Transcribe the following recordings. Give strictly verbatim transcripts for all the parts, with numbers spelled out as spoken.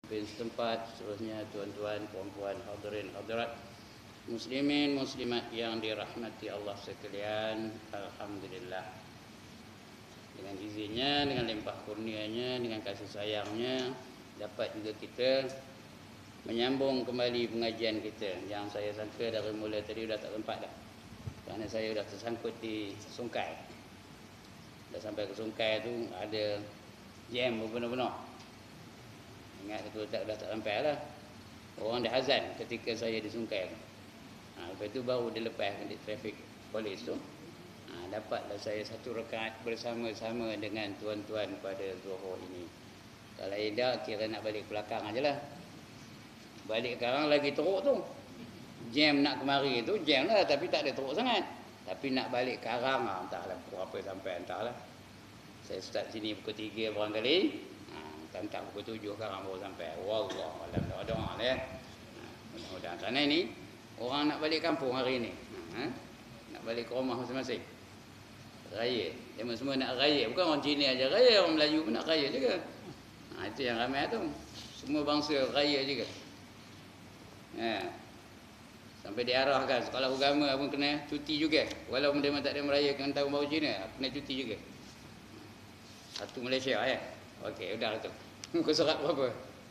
bin setempat, seterusnya tuan-tuan, puan-puan, hadirin hadirat, muslimin muslimat yang dirahmati Allah sekalian. Alhamdulillah, dengan izinnya, dengan limpah kurnianya, dengan kasih sayangnya, dapat juga kita menyambung kembali pengajian kita yang saya sangka dari mula tadi dah tak sempat dah, kerana saya dah tersangkut di Sungkai. Dah sampai ke Sungkai tu ada jam benar-benar. Ingat tu tak dah tak sampai lah. Orang dah azan ketika saya di Sungkai. Ha, lepas tu baru dia lepas di traffic polis tu. Ha, dapatlah saya satu rakaat bersama-sama dengan tuan-tuan pada Zuhur ini. Kalau tidak, kira nak balik ke belakang aja lah. Balik sekarang lagi teruk tu. Jam nak kemari tu jam lah, tapi tak ada teruk sangat. Tapi nak balik sekarang lah, entahlah pukul apa sampai, entahlah. Saya start sini pukul tiga barangkali. Tak pukul tujuh sekarang baru sampai. Wallahualam, doa-doa lah ya. Mudah-mudahan. Kerana ini orang nak balik kampung hari ini. Ha? Nak balik ke rumah masing-masing. Raya. Dia semua nak raya. Bukan orang Cina aja raya, orang Melayu pun nak raya juga. Ha, itu yang ramai tu. Semua bangsa raya juga. Ha. Sampai diarahkan sekolah agama pun kena cuti juga. Walaupun dia tak ada merayakan tahun baru Cina, kena cuti juga. Satu Malaysia ya. Okey, udah tu. Muka surat berapa?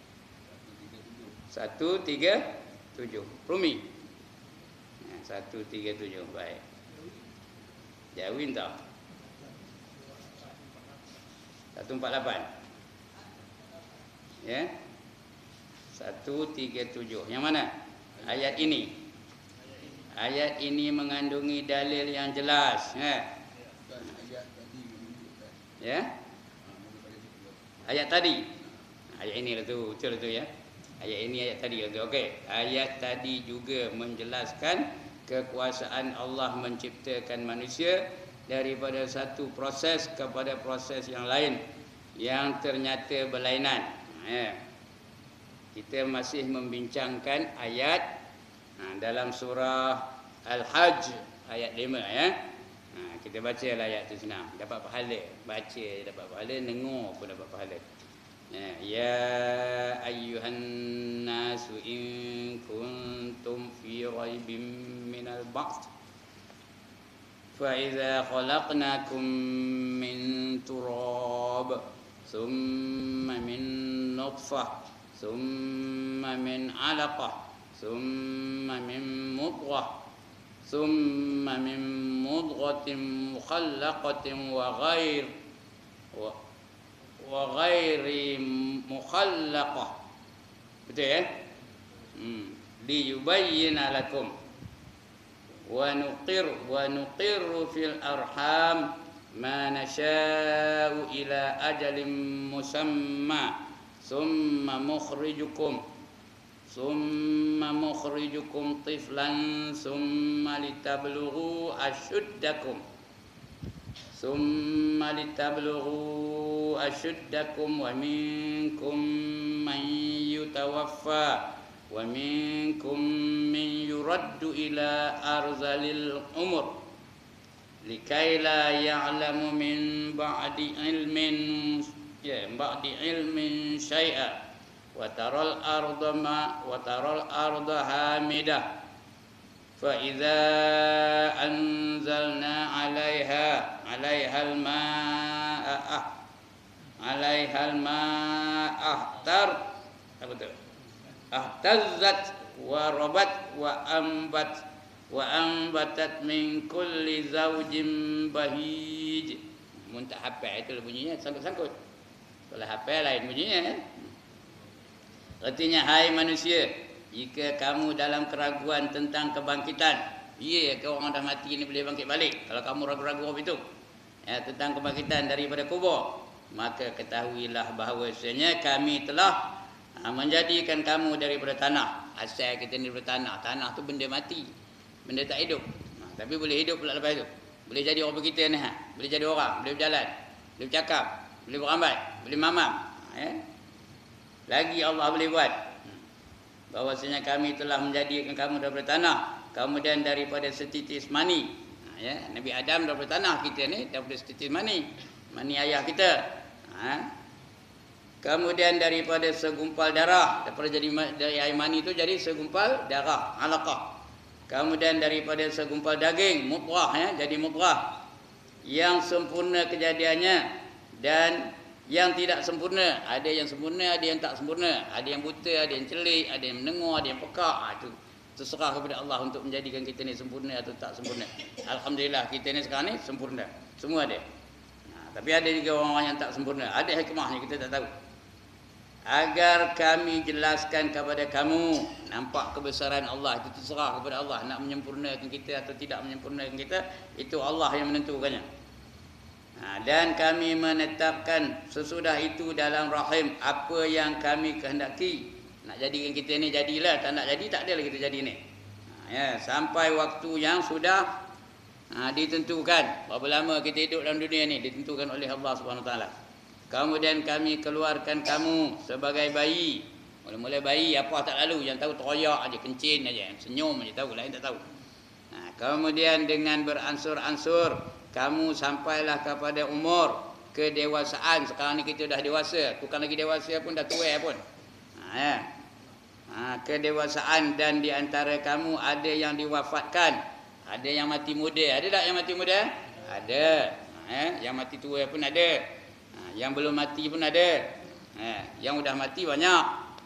Satu, tiga, tujuh. Rumi. Satu, tiga, tujuh. Baik. Jawin tak? Satu, empat, lapan. Ya. Satu, tiga, tujuh. Yang mana? Ayat ini. Ayat ini mengandungi dalil yang jelas. Ya. Ya. Ayat tadi. Ayat ini lah tu, betul tu ya. Ayat ini ayat tadi lah tu. Okey. Ayat tadi juga menjelaskan kekuasaan Allah menciptakan manusia daripada satu proses kepada proses yang lain yang ternyata berlainan. Ya. Kita masih membincangkan ayat ha, dalam surah Al-Hajj ayat lima ya. Ha, kita baca lah ayat tu senang. Dapat pahala. Baca dapat pahala, dengar pun dapat pahala. Ya, ya ayyuhan nasu in kuntum fi raibin minal ba'th fa idza khalaqnakum min turab thumma min nutfah thumma min 'alaqah thumma min mudghah thumma min mudghatin mukhallaqatin wa ghair wa, wa ghairi mukhallaqah. Betul ya? Hmm. Liyubayyina lakum wa nuqir wa nuqirru fil arham ma nasha'u ila ajalin musamma thumma mukhrijukum Summa mukhrijukum tiflan summa litablughu ashuddakum Summa litablughu ashuddakum wa minkum man yutawaffa wa minkum man yuraddu ila arzalil umur likai la ya'lamu min ba'di ilmin ya ba'di ilmin syai'a wa taral arda ma wa taral arda hamidah fa idza anzalna 'alaiha 'alaiha al-ma'a 'alaiha al-ma'a ahtar apa tu ahtazzat wa rabat wa ambat wa ambatat min kulli zawjin bahij. Mun tak hafal itu bunyinya sangkut-sangkut. Kalau hafal lain bunyinya kan. Artinya, hai manusia, jika kamu dalam keraguan tentang kebangkitan, ya ke orang dah mati ni boleh bangkit balik. Kalau kamu ragu-ragu itu ya, tentang kebangkitan daripada kubur, maka ketahuilah bahawasanya kami telah ha, menjadikan kamu daripada tanah. Asal kita ni daripada tanah. Tanah tu benda mati, benda tak hidup. Ha, tapi boleh hidup pula lepas tu. Boleh jadi orang kita ni, ha. Boleh jadi orang, boleh berjalan, boleh bercakap, boleh berambat, boleh mamam. Ha, ya. Lagi Allah boleh buat. Bahawasanya kami telah menjadikan kamu daripada tanah, kemudian daripada setitis mani. Ha, ya, Nabi Adam daripada tanah kita ni, daripada setitis mani, mani ayah kita. Ha. Kemudian daripada segumpal darah, daripada jadi dari air mani itu jadi segumpal darah, alaqah. Kemudian daripada segumpal daging, mudghah ya, jadi mudghah. Yang sempurna kejadiannya dan yang tidak sempurna. Ada yang sempurna, ada yang tak sempurna. Ada yang buta, ada yang celik, ada yang mendengar, ada yang pekak. Ha, itu terserah kepada Allah untuk menjadikan kita ni sempurna atau tak sempurna. Alhamdulillah kita ni sekarang ni sempurna. Semua ada. Ha, tapi ada juga orang-orang yang tak sempurna. Ada hikmahnya kita tak tahu. Agar kami jelaskan kepada kamu, nampak kebesaran Allah, itu terserah kepada Allah nak menyempurnakan kita atau tidak menyempurnakan kita, itu Allah yang menentukannya. Ha, dan kami menetapkan sesudah itu dalam rahim apa yang kami kehendaki. Nak jadikan kita ni jadilah, tak nak jadi tak adalah kita jadi ni. Ha, ya, sampai waktu yang sudah ha, ditentukan. Berapa lama kita hidup dalam dunia ni ditentukan oleh Allah Subhanahu Wa Taala. Kemudian kami keluarkan kamu sebagai bayi. Mula-mula bayi apa tak lalu, yang tahu teroyak aja, kencing aja, senyum aja tahu, lain tak tahu. Nah, kemudian dengan beransur-ansur kamu sampailah kepada umur kedewasaan. Sekarang ni kita dah dewasa, bukan lagi dewasa pun dah tua pun. Nah, ya. Nah, kedewasaan dan di antara kamu ada yang diwafatkan, ada yang mati muda. Ada tak yang mati muda? Ada. Nah, ya. Yang mati tua pun ada. Yang belum mati pun ada. Yang sudah mati banyak.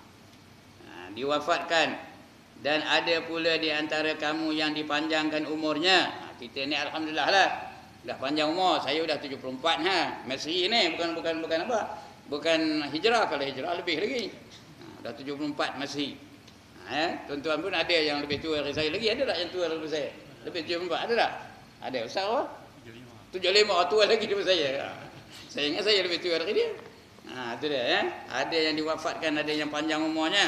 Diwafatkan. Dan ada pula di antara kamu yang dipanjangkan umurnya. Kita ni alhamdulillah lah, dah panjang umur. Saya sudah tujuh puluh empat ha. Masih ni bukan bukan bukan apa? Bukan hijrah. Kalau hijrah lebih lagi. Dah tujuh puluh empat masih. Ha, tuan-tuan pun ada yang lebih tua dari saya lagi. Ada tak yang tua daripada saya? Lebih tujuh puluh empat ada tak? Ada. Ustaz apa? tujuh puluh lima. Tua lagi daripada saya. Saya ingat saya lebih tua dari dia. Ha, itu dia ya. Ada yang diwafatkan, ada yang panjang umurnya.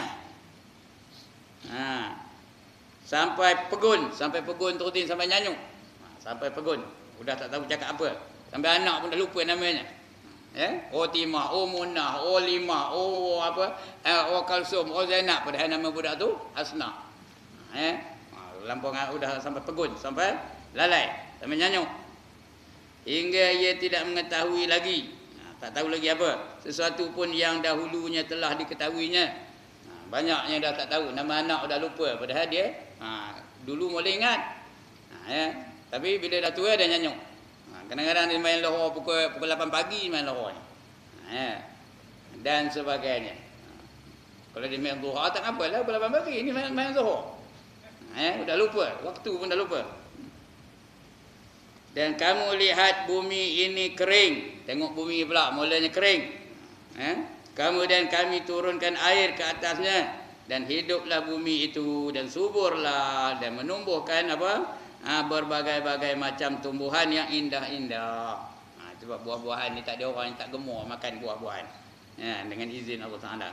Ha. Sampai pegun, sampai pegun terutin sampai nyanyuk. Ha, sampai pegun. Sudah tak tahu cakap apa. Sampai anak pun dah lupa namanya. Ya, O Timah, O Munah, O Limah, O apa? Eh, O Kalsum, O Zainab, padahal nama budak tu Asna. Ha, lampau sudah sampai pegun, sampai lalai, sampai nyanyuk. Hingga ia tidak mengetahui lagi, ha, tak tahu lagi apa, sesuatu pun yang dahulunya telah diketahuinya. Ha, banyaknya dah tak tahu, nama anak dah lupa, padahal dia ha, dulu boleh ingat. Ha, ya. Tapi bila dah tua dia nyanyuk. Ha, kadang-kadang dia main lohor pukul, pukul lapan pagi main lohornya. Ha, ya. Dan sebagainya. Ha, kalau dia main zuhur tak apalah, pukul lapan pagi ini main, main zuhur. Ha, ya. Dah lupa, waktu pun dah lupa. Dan kamu lihat bumi ini kering. Tengok bumi pula, mulanya kering. Eh? Kemudian kami turunkan air ke atasnya. Dan hiduplah bumi itu. Dan suburlah. Dan menumbuhkan apa? Ha, berbagai-bagai macam tumbuhan yang indah-indah. Ha, sebab buah-buahan ni tak ada orang yang tak gemar makan buah-buahan. Ya, dengan izin Allah Taala.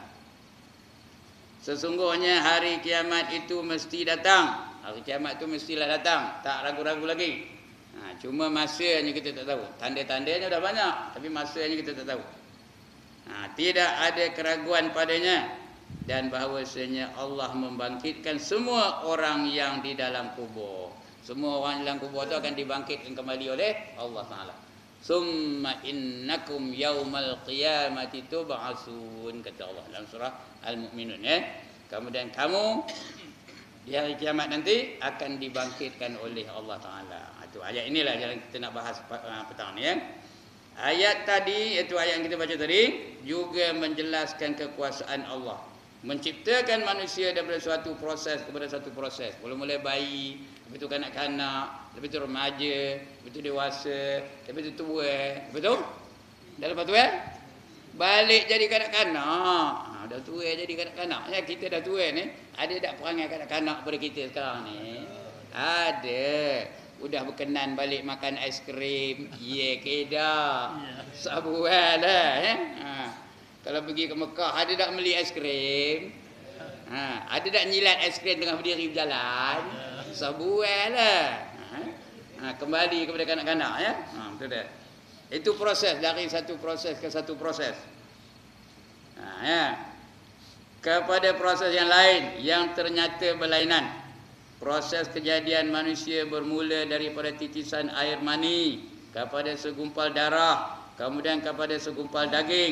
Sesungguhnya hari kiamat itu mesti datang. Hari kiamat itu mestilah datang. Tak ragu-ragu lagi. Ha, cuma masanya kita tak tahu. Tanda-tandanya dah banyak, tapi masanya kita tak tahu. Ha, tidak ada keraguan padanya. Dan bahawasanya Allah membangkitkan semua orang yang di dalam kubur. Semua orang dalam kubur itu akan dibangkitkan kembali oleh Allah Taala. Summa innakum yaumal qiyamati tub'atsun, kata Allah dalam surah Al-Mu'minun ya. Kemudian kamu di hari kiamat nanti akan dibangkitkan oleh Allah Taala. Itu ayat inilah yang kita nak bahas petang ni ya. Ayat tadi, iaitu ayat yang kita baca tadi, juga menjelaskan kekuasaan Allah. Menciptakan manusia daripada suatu proses kepada satu proses. Mula-mula bayi, lepas itu kanak-kanak, lepas itu remaja, lepas itu dewasa, lepas itu tua, lepas itu dah lepas tua balik jadi kanak-kanak. Ha, dah tua jadi kanak-kanak. Ya, kita dah tua ni, ada tak perangai kanak-kanak pada kita sekarang ni? Ada. Udah berkenan balik makan ais krim. Ya, kedah. Sabuan lah ya. Ha. Kalau pergi ke Mekah, ada tak beli ais krim? Ha. Ada tak nyilat ais krim tengah berdiri berjalan? Sabuan lah. Ha. Ha. Kembali kepada kanak-kanak ya. Ha, betul dah. Itu proses, dari satu proses ke satu proses. Ha, ya. Kepada proses yang lain yang ternyata berlainan. Proses kejadian manusia bermula daripada titisan air mani kepada segumpal darah, kemudian kepada segumpal daging,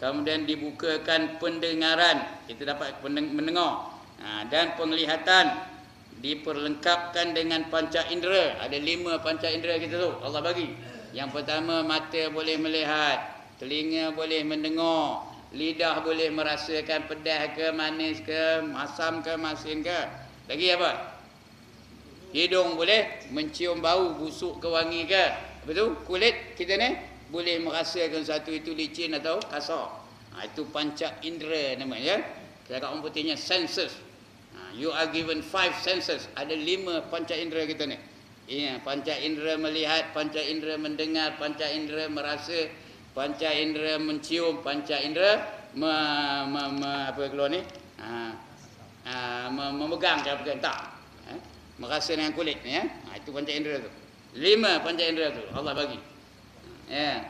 kemudian dibukakan pendengaran, kita dapat mendengar, ha, dan penglihatan, diperlengkapkan dengan panca indera. Ada lima panca indera kita tu Allah bagi. Yang pertama, mata boleh melihat, telinga boleh mendengar, lidah boleh merasakan pedas ke, manis ke, asam ke, masin ke. Lagi apa? Hidung boleh mencium bau, busuk ke, wangi ke. Lepas tu kulit kita ni boleh merasakan satu itu licin atau kasar. Ha, itu panca indera namanya. Cakap orang putihnya senses. Ha, you are given five senses. Ada lima panca indera kita ni. Ya, panca indera melihat, panca indera mendengar, panca indera merasa, panca indera mencium, panca indera me, me, me, apa keluar ni? Ha, ha, memegang ke apa tak? Ha, merasa dengan kulit ni ya. Ha, itu panca indera tu. Lima panca indera tu Allah bagi. Ya.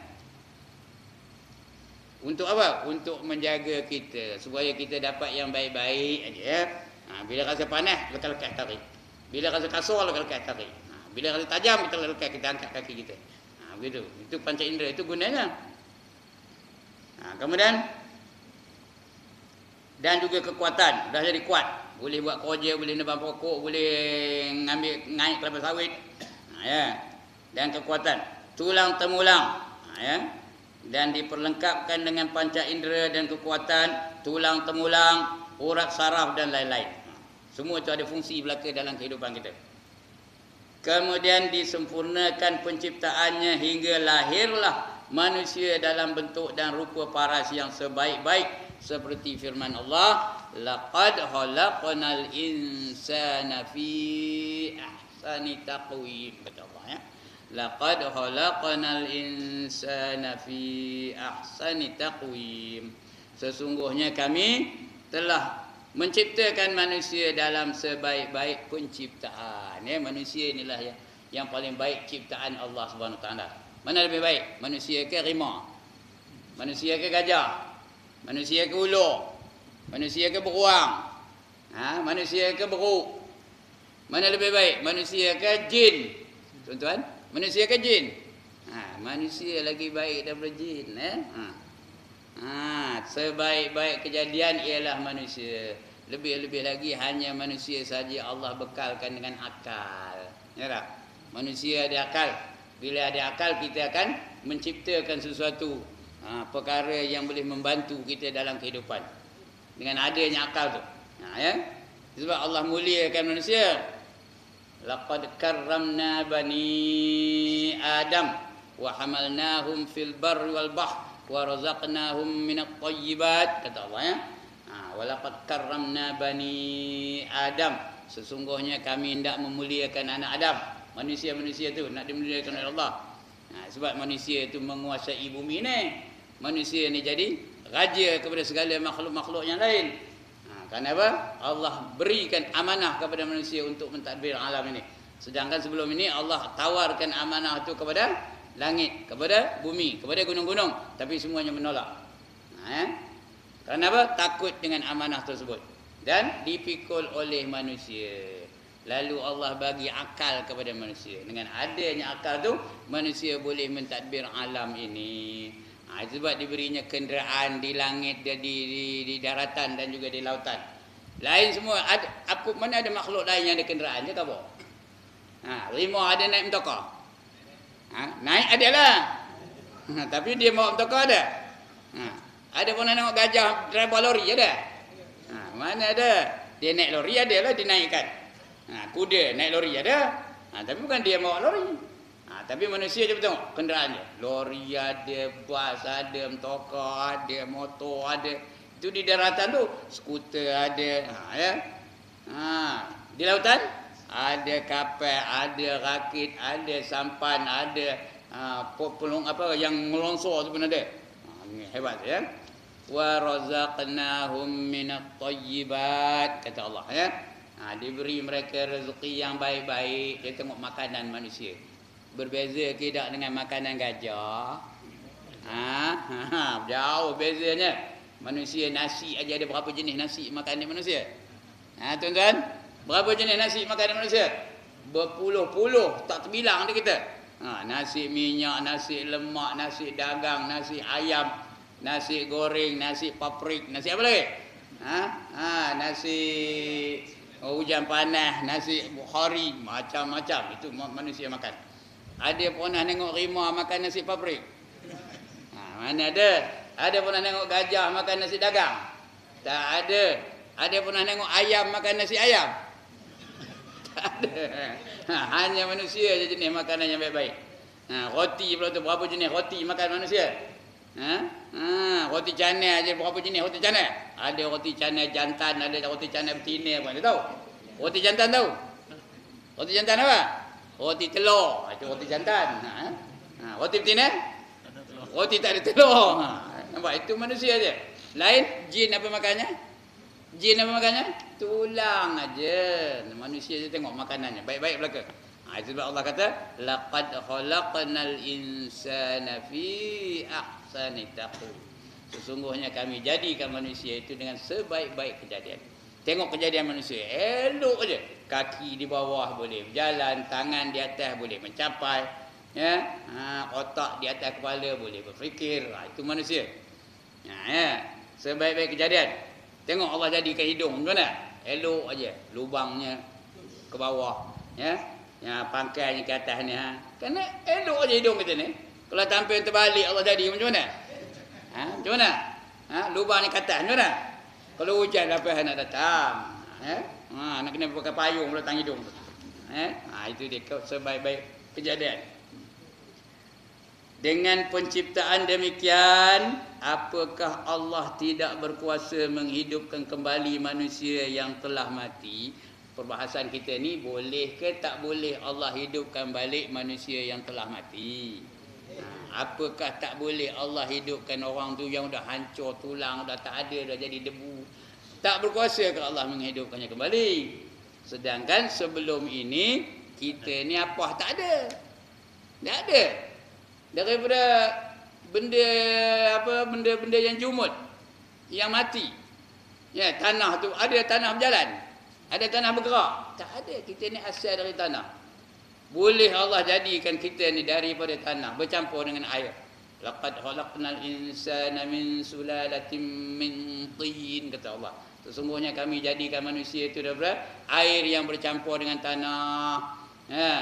Untuk apa? Untuk menjaga kita supaya kita dapat yang baik-baik aja ya. Ha, bila rasa panas lekat-lekat tarik. Bila rasa kasar lekat-lekat tarik. Ha, bila rasa tajam kita lekat, kita angkat kaki kita. Ha, begitu. Itu panca indera, itu gunanya. Ha, kemudian dan juga kekuatan, dah jadi kuat. Boleh buat kerja, boleh nebang pokok, boleh ngambil naik kelapa sawit. Ha, ya. Dan kekuatan tulang temulang. Ha, ya. Dan diperlengkapkan dengan panca indera dan kekuatan tulang temulang, urat saraf dan lain-lain. Semua itu ada fungsi belaka dalam kehidupan kita. Kemudian disempurnakan penciptaannya hingga lahirlah manusia dalam bentuk dan rupa paras yang sebaik-baik seperti firman Allah, laqad khalaqnal insana fi ahsani taqwim. Kata Allah ya. Laqad khalaqnal insana fi ahsani taqwim. Sesungguhnya kami telah menciptakan manusia dalam sebaik-baik penciptaan. Ya, manusia inilah yang, yang paling baik ciptaan Allah Subhanahu Wa Taala. Mana lebih baik? Manusia ke rimau? Manusia ke gajah? Manusia ke ular? Manusia ke beruang? Ha, manusia ke beruk? Mana lebih baik? Manusia ke jin? Tuan-tuan, manusia ke jin? Ha, manusia lagi baik daripada jin, eh? Ha. Ha, sebaik-baik kejadian ialah manusia. Lebih-lebih lagi hanya manusia saja Allah bekalkan dengan akal. Ya tak? Manusia ada akal. Bila ada akal kita akan menciptakan sesuatu ha, perkara yang boleh membantu kita dalam kehidupan. Dengan adanya akal tu. Ha, ya? Sebab Allah muliakan manusia. Laqad karramna bani Adam wa hamalnahum fil barri wal bahr wa razaqnahum minat thayyibat, kata Allah ya. Ha, walaqad karramna bani Adam, sesungguhnya kami hendak memuliakan anak Adam. Manusia-manusia tu nak dimuliakan oleh Allah. Ha, sebab manusia itu menguasai bumi ni. Manusia ni jadi raja kepada segala makhluk-makhluk yang lain. Ha, kenapa? Allah berikan amanah kepada manusia untuk mentadbir alam ini. Sedangkan sebelum ini Allah tawarkan amanah itu kepada langit, kepada bumi, kepada gunung-gunung, tapi semuanya menolak. Ha, kenapa? Takut dengan amanah tersebut dan dipikul oleh manusia. Lalu Allah bagi akal kepada manusia. Dengan adanya akal tu manusia boleh mentadbir alam ini. Ha, sebab diberinya kenderaan di langit, di, di, di daratan dan juga di lautan. Lain semua ada, apa, mana ada makhluk lain yang ada kenderaan je apa? Ha, rimau ada naik mentokar. Ha, naik adalah. Ha, tapi dia bawa mentokar ada. Ha, ada pun nak tengok gajah driver lori ada. Ha, mana ada? Dia naik lori adalah dinaikkan. Ha, kuda naik lori ada. Ha, tapi bukan dia bawa lori. Ha, tapi manusia je tengok kenderaan dia. Lori ada, bas ada, mentokar ada, motor ada. Itu di daratan tu skuter ada. Ha, ya. Ha, di lautan ada kapal, ada rakit, ada sampan, ada uh, pelong apa yang melongsor tu pun ada. Ha, ni hebat ya. Wa razaqnahum minat thayyibat, kata Allah ya. Ha, diberi mereka rezeki yang baik-baik. Dia tengok makanan manusia. Berbeza tidak dengan makanan gajah. Ha, ha, jauh bezanya. Manusia nasi aja ada berapa jenis nasi makan di manusia? Ha, tuan-tuan, berapa jenis nasi makan manusia? Berpuluh-puluh, tak terbilang dia kita. Ha, nasi minyak, nasi lemak, nasi dagang, nasi ayam. nasi goreng, nasi paprik, nasi apa lagi? Ha? Ha, nasi oh, hujan panas, nasi bukhari, macam-macam itu manusia makan. Ada pernah tengok rimau makan nasi paprik? Ha, mana ada? Ada pernah tengok gajah makan nasi dagang? Tak ada. Ada pernah tengok ayam makan nasi ayam? Tak ada. Ha, hanya manusia je jenis makanan yang baik-baik. Ha, roti pula tu berapa jenis roti makan manusia? Ha? Ha, roti canai aja berapa jenis roti canai? Ada roti canai jantan, ada roti canai betina pun. Ada tahu? Roti jantan tahu? Roti jantan apa? Roti telur. Itu roti jantan. Ha? Ha, roti betina? Roti tak ada telur. Ha, nampak itu manusia je. Lain jin apa makannya? Jin apa makannya? Tulang aja. Manusia je tengok makanannya. Baik-baik belaka. Ha, itu sebab Allah kata laqad khalaqnal insana fi ahsani taqwim. Sesungguhnya kami jadikan manusia itu dengan sebaik-baik kejadian. Tengok kejadian manusia, elok aja. Kaki di bawah boleh berjalan, tangan di atas boleh mencapai, ya. Ha, otak di atas kepala boleh berfikir. Ha, itu manusia. Ha, ya. Sebaik-baik kejadian. Tengok Allah jadikan hidung macam mana? Elok aja, lubangnya ke bawah, ya. Ya, pangkainya ke atas ni, ha. Kerana elok aja hidung kita ni. Kalau tampil terbalik Allah jadi macam mana? Ha, macam mana? Ha, lubang ni ke atas macam mana? Kalau hujan apa nak datang? Ha, ha, nak kena pakai payung datang hidung. Ha, ha, itu dia sebaik-baik kejadian. Dengan penciptaan demikian, apakah Allah tidak berkuasa menghidupkan kembali manusia yang telah mati? Perbahasan kita ni, boleh ke tak boleh Allah hidupkan balik manusia yang telah mati? Ha, apakah tak boleh Allah hidupkan orang tu yang dah hancur tulang, dah tak ada, dah jadi debu? Tak berkuasa ke Allah menghidupkannya kembali? Sedangkan sebelum ini kita ni apa tak ada. Tak ada. Daripada benda apa benda-benda yang jumud, yang mati. Ya, tanah tu ada tanah berjalan. Ada tanah bergerak? Tak ada. Kita ni asal dari tanah. Boleh Allah jadikan kita ni daripada tanah bercampur dengan air. Laqad khalaqnal insana min sulalatin min tin, kata Allah. Sesungguhnya kami jadikan manusia itu daripada air yang bercampur dengan tanah. Ha.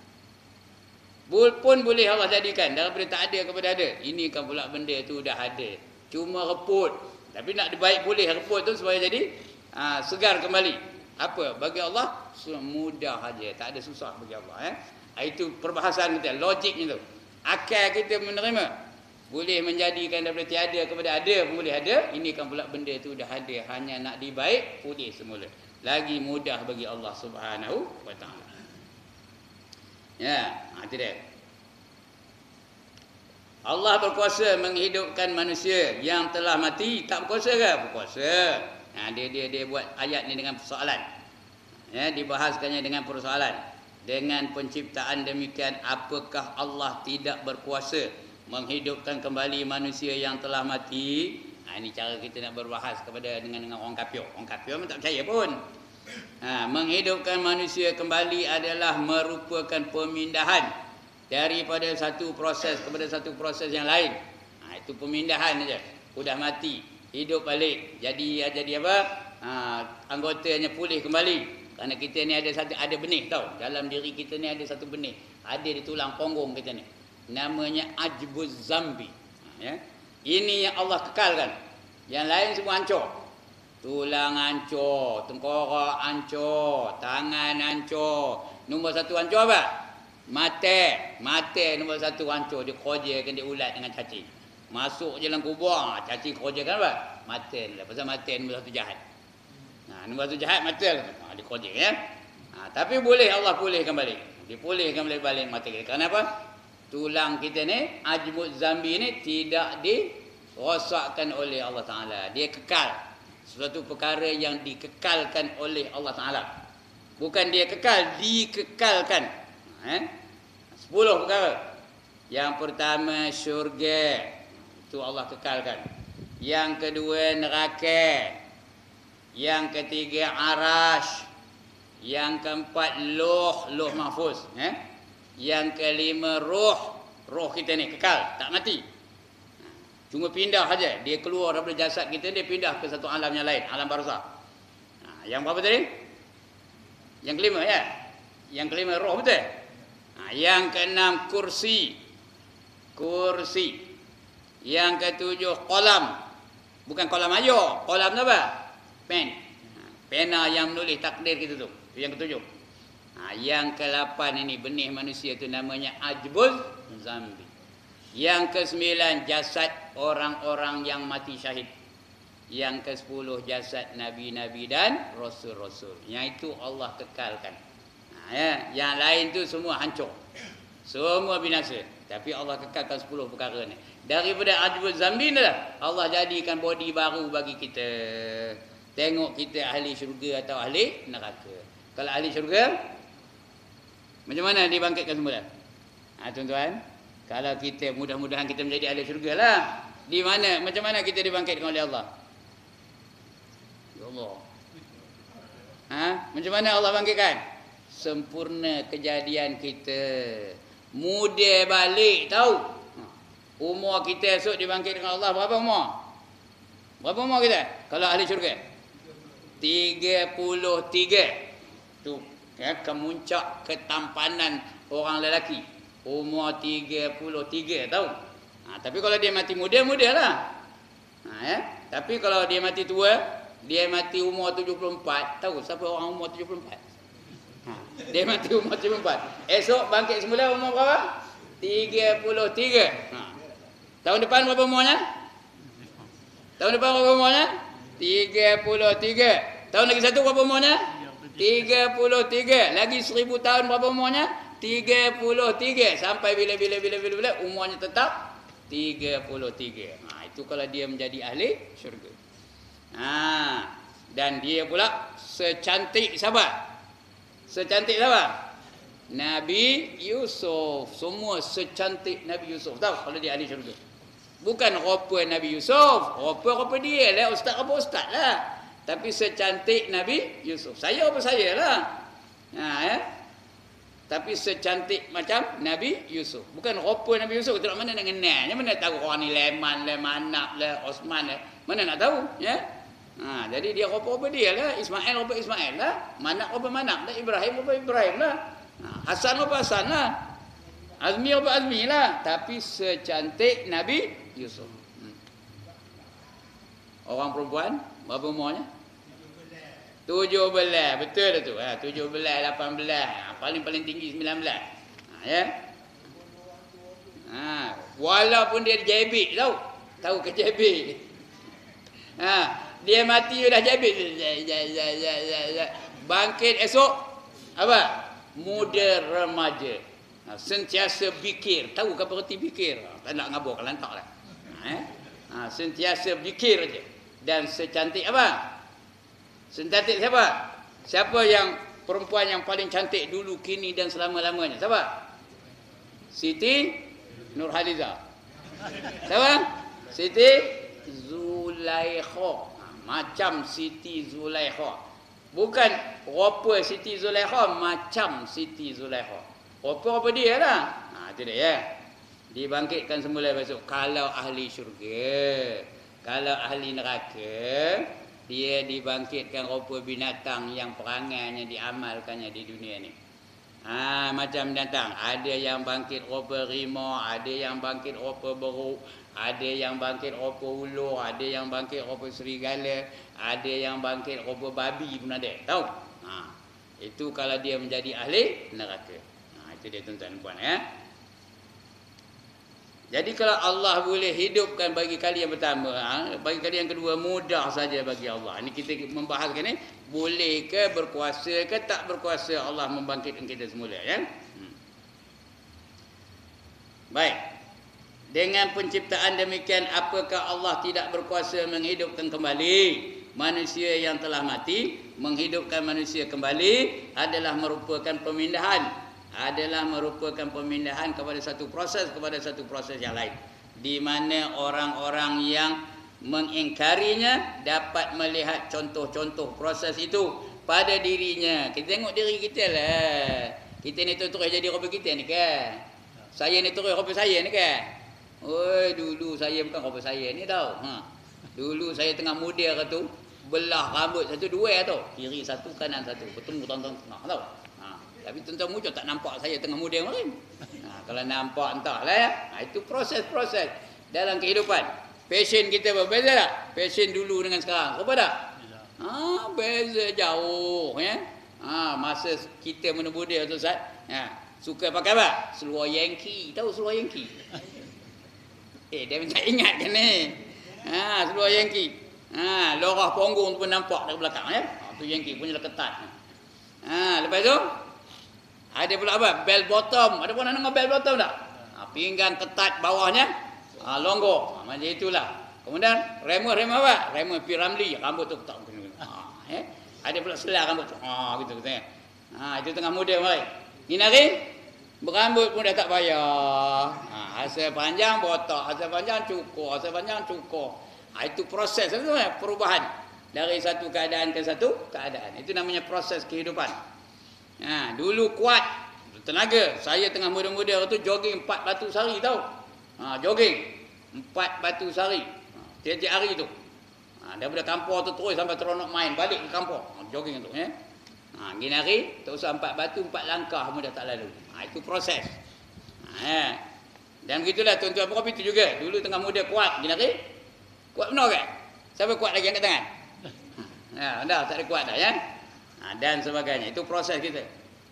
Pun boleh Allah jadikan daripada tak ada kepada ada. Ini kan pula benda tu dah ada. Cuma reput. Tapi nak dibaik boleh reput tu supaya jadi ha, segar kembali. Apa? Bagi Allah mudah saja, tak ada susah bagi Allah, eh. Itu perbahasan kita, logiknya tu. Akal kita menerima, boleh menjadikan daripada tiada kepada ada pun boleh ada. Ini kan pula benda tu dah ada, hanya nak dibaik boleh semula. Lagi mudah bagi Allah Subhanahu wa taala. Ya, itu dia. Allah berkuasa menghidupkan manusia yang telah mati. Tak berkuasa ke? Berkuasa. Nah, dia dia dia buat ayat ni dengan persoalan. Ya, dibahaskannya dengan persoalan. Dengan penciptaan demikian, apakah Allah tidak berkuasa menghidupkan kembali manusia yang telah mati? Nah, ini cara kita nak berbahas kepada dengan dengan orang kafir. Orang kafir memang tak percaya pun. Ha, menghidupkan manusia kembali adalah merupakan pemindahan daripada satu proses kepada satu proses yang lain. Ha, itu pemindahan saja. Sudah mati, hidup balik. Jadi jadi apa? Ha, anggotanya pulih kembali. Kerana kita ni ada satu ada benih tau. Dalam diri kita ni ada satu benih. Ada di tulang punggung kita ni. Namanya ajbuz zambi. Ha, ya. Ini yang Allah kekalkan. Yang lain semua hancur. Tulang hancur, tengkorak hancur, tangan hancur. Nombor satu hancur apa? Mata. Mata nombor satu hancur. Dia kerjakan, dia ulat dengan cacing. Masuk je dalam kubur, cacing kerjakan apa? Mata lah. Pasal mata nombor satu jahat. Nah, nombor satu jahat mata lah. Ha, dia kerja ya. Ha, tapi boleh Allah pulihkan balik. Dia pulihkan balik-balik mata kita. Kenapa? Tulang kita ni, ajmud zambi ni tidak dirosakkan oleh Allah Ta'ala. Dia kekal. Sesuatu perkara yang dikekalkan oleh Allah Ta'ala. Bukan dia kekal, dikekalkan. Eh? Sepuluh perkara. Yang pertama syurga. Itu Allah kekalkan. Yang kedua neraka. Yang ketiga arash. Yang keempat luh, luh mahfuz. Eh? Yang kelima ruh. Ruh kita ni kekal, tak mati. Cuma pindah saja. Dia keluar daripada jasad kita, dia pindah ke satu alam yang lain, alam barzakh. Ha, yang berapa tadi? Yang kelima ya. Yang kelima roh, betul? Ha, yang keenam kursi. Kursi. Yang ketujuh kolam. Bukan kolam air, kolam apa? Pen. Ha, pena yang menulis takdir kita tu. Yang ketujuh. Ha, yang kelapan ini benih manusia tu namanya ajbul zambi. Yang kesembilan jasad orang-orang yang mati syahid. Yang kesepuluh jasad nabi-nabi dan rasul-rasul. Yang itu Allah kekalkan. Ha, ya. Yang lain tu semua hancur. Semua binasa. Tapi Allah kekalkan sepuluh perkara ni. Daripada ajbul zambi ni lah Allah jadikan body baru bagi kita. Tengok kita ahli syurga atau ahli neraka. Kalau ahli syurga, macam mana dibangkitkan semula? Ha, tuan-tuan, kalau kita mudah-mudahan kita menjadi ahli syurga lah. Di mana? Macam mana kita dibangkitkan oleh Allah? Ya Allah. Ha? Macam mana Allah bangkitkan? Sempurna kejadian kita. Mudah balik tahu. Umur kita esok dibangkitkan Allah berapa umur? Berapa umur kita? Kalau ahli syurga? tiga puluh tiga. Tu ya, kemuncak ketampanan orang lelaki. Umur tiga puluh tiga tahu. Ha, tapi kalau dia mati muda, mudahlah. Ha, ya? Tapi kalau dia mati tua, dia mati umur tujuh puluh empat, tahu siapa orang umur tujuh puluh empat? Ha, dia mati umur tujuh puluh empat. Esok bangkit semula umur berapa? tiga puluh tiga. Ha. Tahun depan berapa umurnya? Tahun depan berapa umurnya? tiga puluh tiga. Tahun lagi satu berapa umurnya? tiga puluh tiga. Lagi seribu tahun berapa umurnya? tiga puluh tiga. Sampai bila-bila bila-bila bila umurnya tetap tiga puluh tiga. Ha, itu kalau dia menjadi ahli syurga. Ha, dan dia pula secantik siapa? Secantik siapa? Nabi Yusuf. Semua secantik Nabi Yusuf. Tahu kalau dia ahli syurga. Bukan rupa Nabi Yusuf. Rupa-rupa dia lah. Ustaz apa ustaz lah. Tapi secantik Nabi Yusuf. Saya apa saya lah. Ha, ya. Tapi secantik macam Nabi Yusuf. Bukan rupa Nabi Yusuf. Tidak mana nak kenal. Mana tahu orang ni Leman lah, Manak lah, Osman lah. Mana nak tahu. Ya? Ha, jadi dia rupa-rupa dia lah. Ismail rupa Ismail lah. Manak rupa Manak lah. Ibrahim rupa Ibrahim lah. Ha, Hasan rupa Hasan lah. Azmi rupa Azmi lah. Tapi secantik Nabi Yusuf. Hmm. Orang perempuan berapa umurnya? tujuh belas. Betul dah tu. Ha, tujuh belas, lapan belas. Ha, paling-paling tinggi sembilan belas. Ha, ya. Ha, walaupun dia jebik tahu. Tahu ke jebik? Ha, dia mati dah jebik. Bangkit esok apa? Muda remaja. Ha, sentiasa bikir. Tahu ke apa erti bikir? Ha, tak nak ngabur kalau lantak lah. Ha, eh? Ha, sentiasa bikir aja. Dan secantik apa? Secantik siapa? Siapa yang perempuan yang paling cantik dulu, kini dan selama-lamanya? Siapa? Siti Nurhaliza. Siapa? Siti Zulaikha. Macam Siti Zulaikha. Bukan rupa Siti Zulaikha, macam Siti Zulaikha. Rupa-rupa dia lah. Ha, itu dia ya. Dibangkitkan semula besok. Kalau ahli syurga. Kalau ahli neraka, dia dibangkitkan rupa binatang yang perangainya diamalkannya di dunia ni. Ha, macam binatang. Ada yang bangkit rupa rimau, ada yang bangkit rupa beruk, ada yang bangkit rupa ulur, ada yang bangkit rupa serigala, ada yang bangkit rupa babi pun ada. Tahu? Ha, itu kalau dia menjadi ahli neraka. Ha, itu dia tuan-tuan puan ya. Jadi kalau Allah boleh hidupkan bagi kali yang pertama, ha, bagi kali yang kedua mudah saja bagi Allah. Ini kita membahaskan ni, boleh ke berkuasa ke tak berkuasa Allah membangkitkan kita semula ya. Hmm. Baik. Dengan penciptaan demikian, apakah Allah tidak berkuasa menghidupkan kembali manusia yang telah mati? Menghidupkan manusia kembali adalah merupakan pemindahan. Adalah merupakan pemindahan kepada satu proses kepada satu proses yang lain, di mana orang-orang yang mengingkarinya dapat melihat contoh-contoh proses itu pada dirinya. Kita tengok diri kita lah. Kita ni terus jadi rupa kita ni kan. Saya ni terus rupa saya ni kan. Oi, dulu saya bukan apa saya ni tau. Ha. Dulu saya tengah muda ke tu, belah rambut satu dua tau. Kiri satu, kanan satu. Bertemu tuan-tuan tengah tau. Ha. Tapi tuan-tuan muncul tak nampak saya tengah muda kemarin. Ha. Kalau nampak entahlah ya. Ha. Itu proses-proses dalam kehidupan. Passion kita berbeza tak? Passion dulu dengan sekarang. Apa tak? Ha, beza jauh ya. Ha, masa kita muda-muda tu Ustaz, ha, suka pakai apa? Seluar Yankee. Tahu seluar Yankee? Eh, dia tak ingat kan ni. Ha, seluar Yankee. Ha, lorah punggung tu pun nampak dari belakang ya. Ha, tu Yankee punya ketat. Ha, lepas tu ada pula apa? Bell bottom. Ada pun nak dengar bell bottom tak? Ha, pinggang ketat bawahnya ha, longgok. Ha, macam itulah. Kemudian rema-rema apa? Rema P. Ramlee, rambut tu ketat. Ha, eh? Ada pula selah rambut tu. Ha, gitu katanya. Ha, itu tengah muda mai. Ni hari berambut pun dah tak payah. Ha, asal panjang botak, asal panjang cukur, asal panjang cukur. Ha, itu proses itu perubahan dari satu keadaan ke satu keadaan. Itu namanya proses kehidupan. Ha, dulu kuat tenaga. Saya tengah muda-muda tu jogging empat batu sehari tau. Ha, jogging empat batu sehari. Ha, tiap-tiap hari tu. Ha, daripada kampung tu terus sampai teronok main balik ke kampung. Ha, jogging tu ya. Ha, gini hari tak usah empat batu, empat langkah pun dah tak lalu. Ha, itu proses. Ha, ya. Dan begitulah tuan-tuan berapa itu juga. Dulu tengah muda kuat, gini hari kuat benar ke? Siapa kuat lagi angkat tangan? Ha, dah tak ada kuat dah ya. Ha, dan sebagainya. Itu proses kita.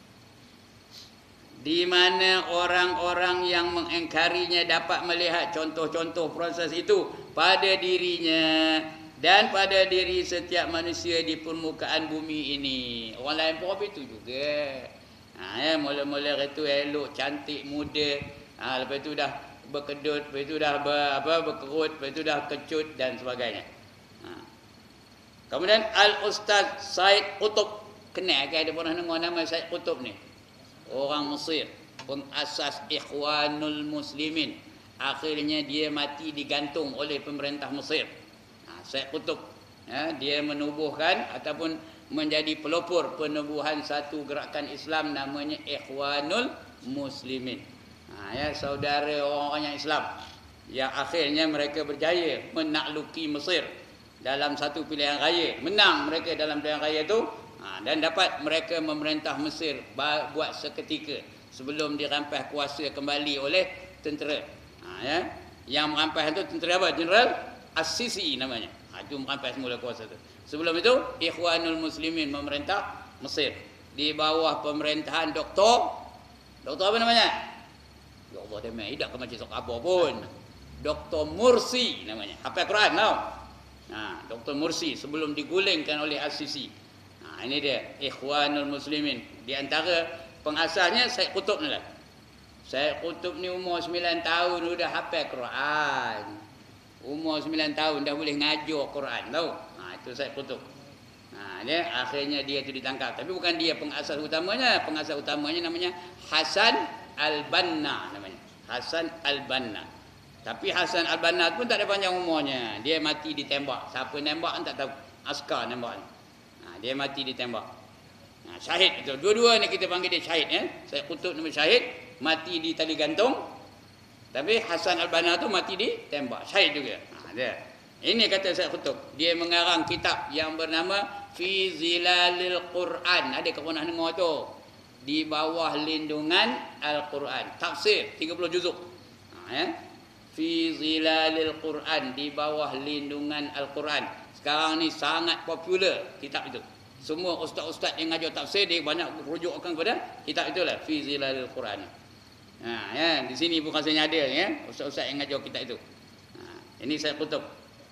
Di mana orang-orang yang mengingkarinya dapat melihat contoh-contoh proses itu pada dirinya dan pada diri setiap manusia di permukaan bumi ini. Orang lain pun itu juga. Ha, ya, mula-mula itu elok, cantik, muda. Ha, lepas itu dah berkedut, lepas itu dah ber, apa, berkerut, lepas itu dah kecut dan sebagainya. Ha. Kemudian Al-Ustaz Said Qutb. Kenal ke ada pernah dengar nama Said Qutb ni? Orang Mesir. Pengasas Ikhwanul Muslimin. Akhirnya dia mati digantung oleh pemerintah Mesir. Said Qutb ya, dia menubuhkan ataupun menjadi pelopor penubuhan satu gerakan Islam namanya Ikhwanul Muslimin. Ha, ya, saudara orang-orang yang Islam yang akhirnya mereka berjaya menakluki Mesir dalam satu pilihan raya, menang mereka dalam pilihan raya itu ha, dan dapat mereka memerintah Mesir buat seketika sebelum dirampas kuasa kembali oleh tentera. Ha, ya, yang merampas itu tentera apa? Jeneral As-Sisi namanya. Ha, itu merampas semula kuasa itu. Sebelum itu Ikhwanul Muslimin memerintah Mesir di bawah pemerintahan Doktor Doktor apa namanya? Ya Allah, dia tidak ke macam sok apa pun. Doktor Mursi namanya. Hafal Quran tau. Ha, Doktor Mursi sebelum digulingkan oleh As-Sisi. Ha, ini dia Ikhwanul Muslimin. Di antara pengasasnya Said Qutb ni lah. Said Qutb ni umur sembilan tahun sudah hafal Quran. Umur sembilan tahun dah boleh ngajar Quran tahu. Ha, itu Said Qutb. Ha, dia akhirnya dia tu ditangkap. Tapi bukan dia pengasas utamanya, pengasas utamanya namanya Hasan Al-Banna namanya. Hasan Al-Banna. Tapi Hasan Al-Banna pun tak ada panjang umurnya. Dia mati ditembak. Siapa nembak tak tahu. Askar nembak. Ha, dia mati ditembak. Ha, syahid itu. Dua-dua ni kita panggil dia syahid ya. Said Qutb nama syahid, mati di tali gantung. Tapi Hasan Al-Banna tu mati ditembak. Syahid juga. Ha, dia. Ini kata Said Qutb. Dia mengarang kitab yang bernama Fi Zilalil Quran. Ada ke pernah dengar tu? Di bawah lindungan Al-Quran. Tafsir tiga puluh juzuk. Ha, ya. Fi Zilalil Quran. Di bawah lindungan Al-Quran. Sekarang ni sangat popular kitab itu. Semua ustaz-ustaz yang ngajar tafsir dia banyak rujukkan kepada kitab itulah. Fi Zilalil Quran. Ha, ya, di sini pun rasanya ada ya, ustaz-ustaz yang ngajar kitab itu. Ha, ini Said Qutb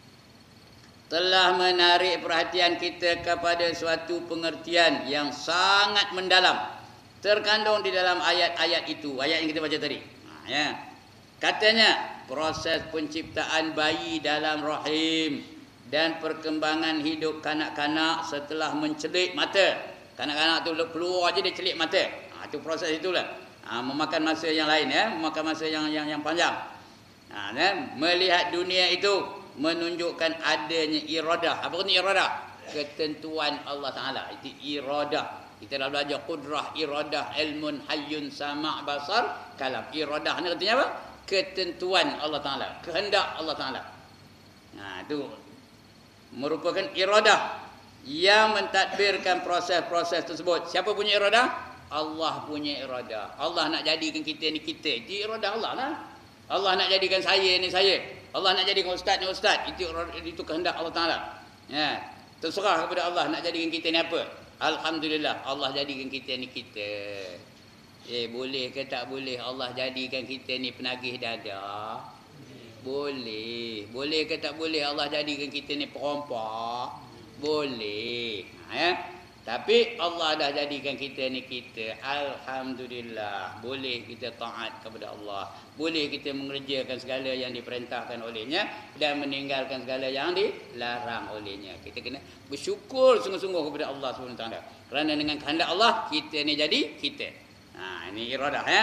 telah menarik perhatian kita kepada suatu pengertian yang sangat mendalam terkandung di dalam ayat-ayat itu, ayat yang kita baca tadi. Ha, ya. Katanya proses penciptaan bayi dalam rahim dan perkembangan hidup kanak-kanak setelah mencelik mata. Kanak-kanak tu keluar aja dia celik mata. Ha, itu proses itulah. Ha, memakan masa yang lain ya, memakan masa yang yang yang panjang. Ha, dan melihat dunia itu menunjukkan adanya iradah. Apa ni iradah? Ketentuan Allah Taala. Itu iradah. Kita dah belajar qudrah, iradah, ilmun, hayyun, sama', basar, kalam. Iradah ni artinya apa? ketentuan Allah Ta'ala, kehendak Allah Ta'ala. Nah, itu merupakan iradah yang mentadbirkan proses-proses tersebut. Siapa punya iradah? Allah punya iradah. Allah nak jadikan kita ni kita. Itu iradah Allah lah. Allah nak jadikan saya ni saya. Allah nak jadikan ustaz ni ustaz. Itu itu kehendak Allah Ta'ala. Ya. Terserah kepada Allah nak jadikan kita ni apa. Alhamdulillah Allah jadikan kita ni kita. Eh, boleh ke tak boleh Allah jadikan kita ni penagih dada? Boleh. Boleh ke tak boleh Allah jadikan kita ni perompak? Boleh. Ya. Tapi Allah dah jadikan kita ni kita. Alhamdulillah. Boleh kita taat kepada Allah. Boleh kita mengerjakan segala yang diperintahkan olehnya dan meninggalkan segala yang dilarang olehnya. Kita kena bersyukur sungguh-sungguh kepada Allah subhanahu wa taala. Kerana dengan kehendak Allah, kita ni jadi kita. Ha, ini iradah ya.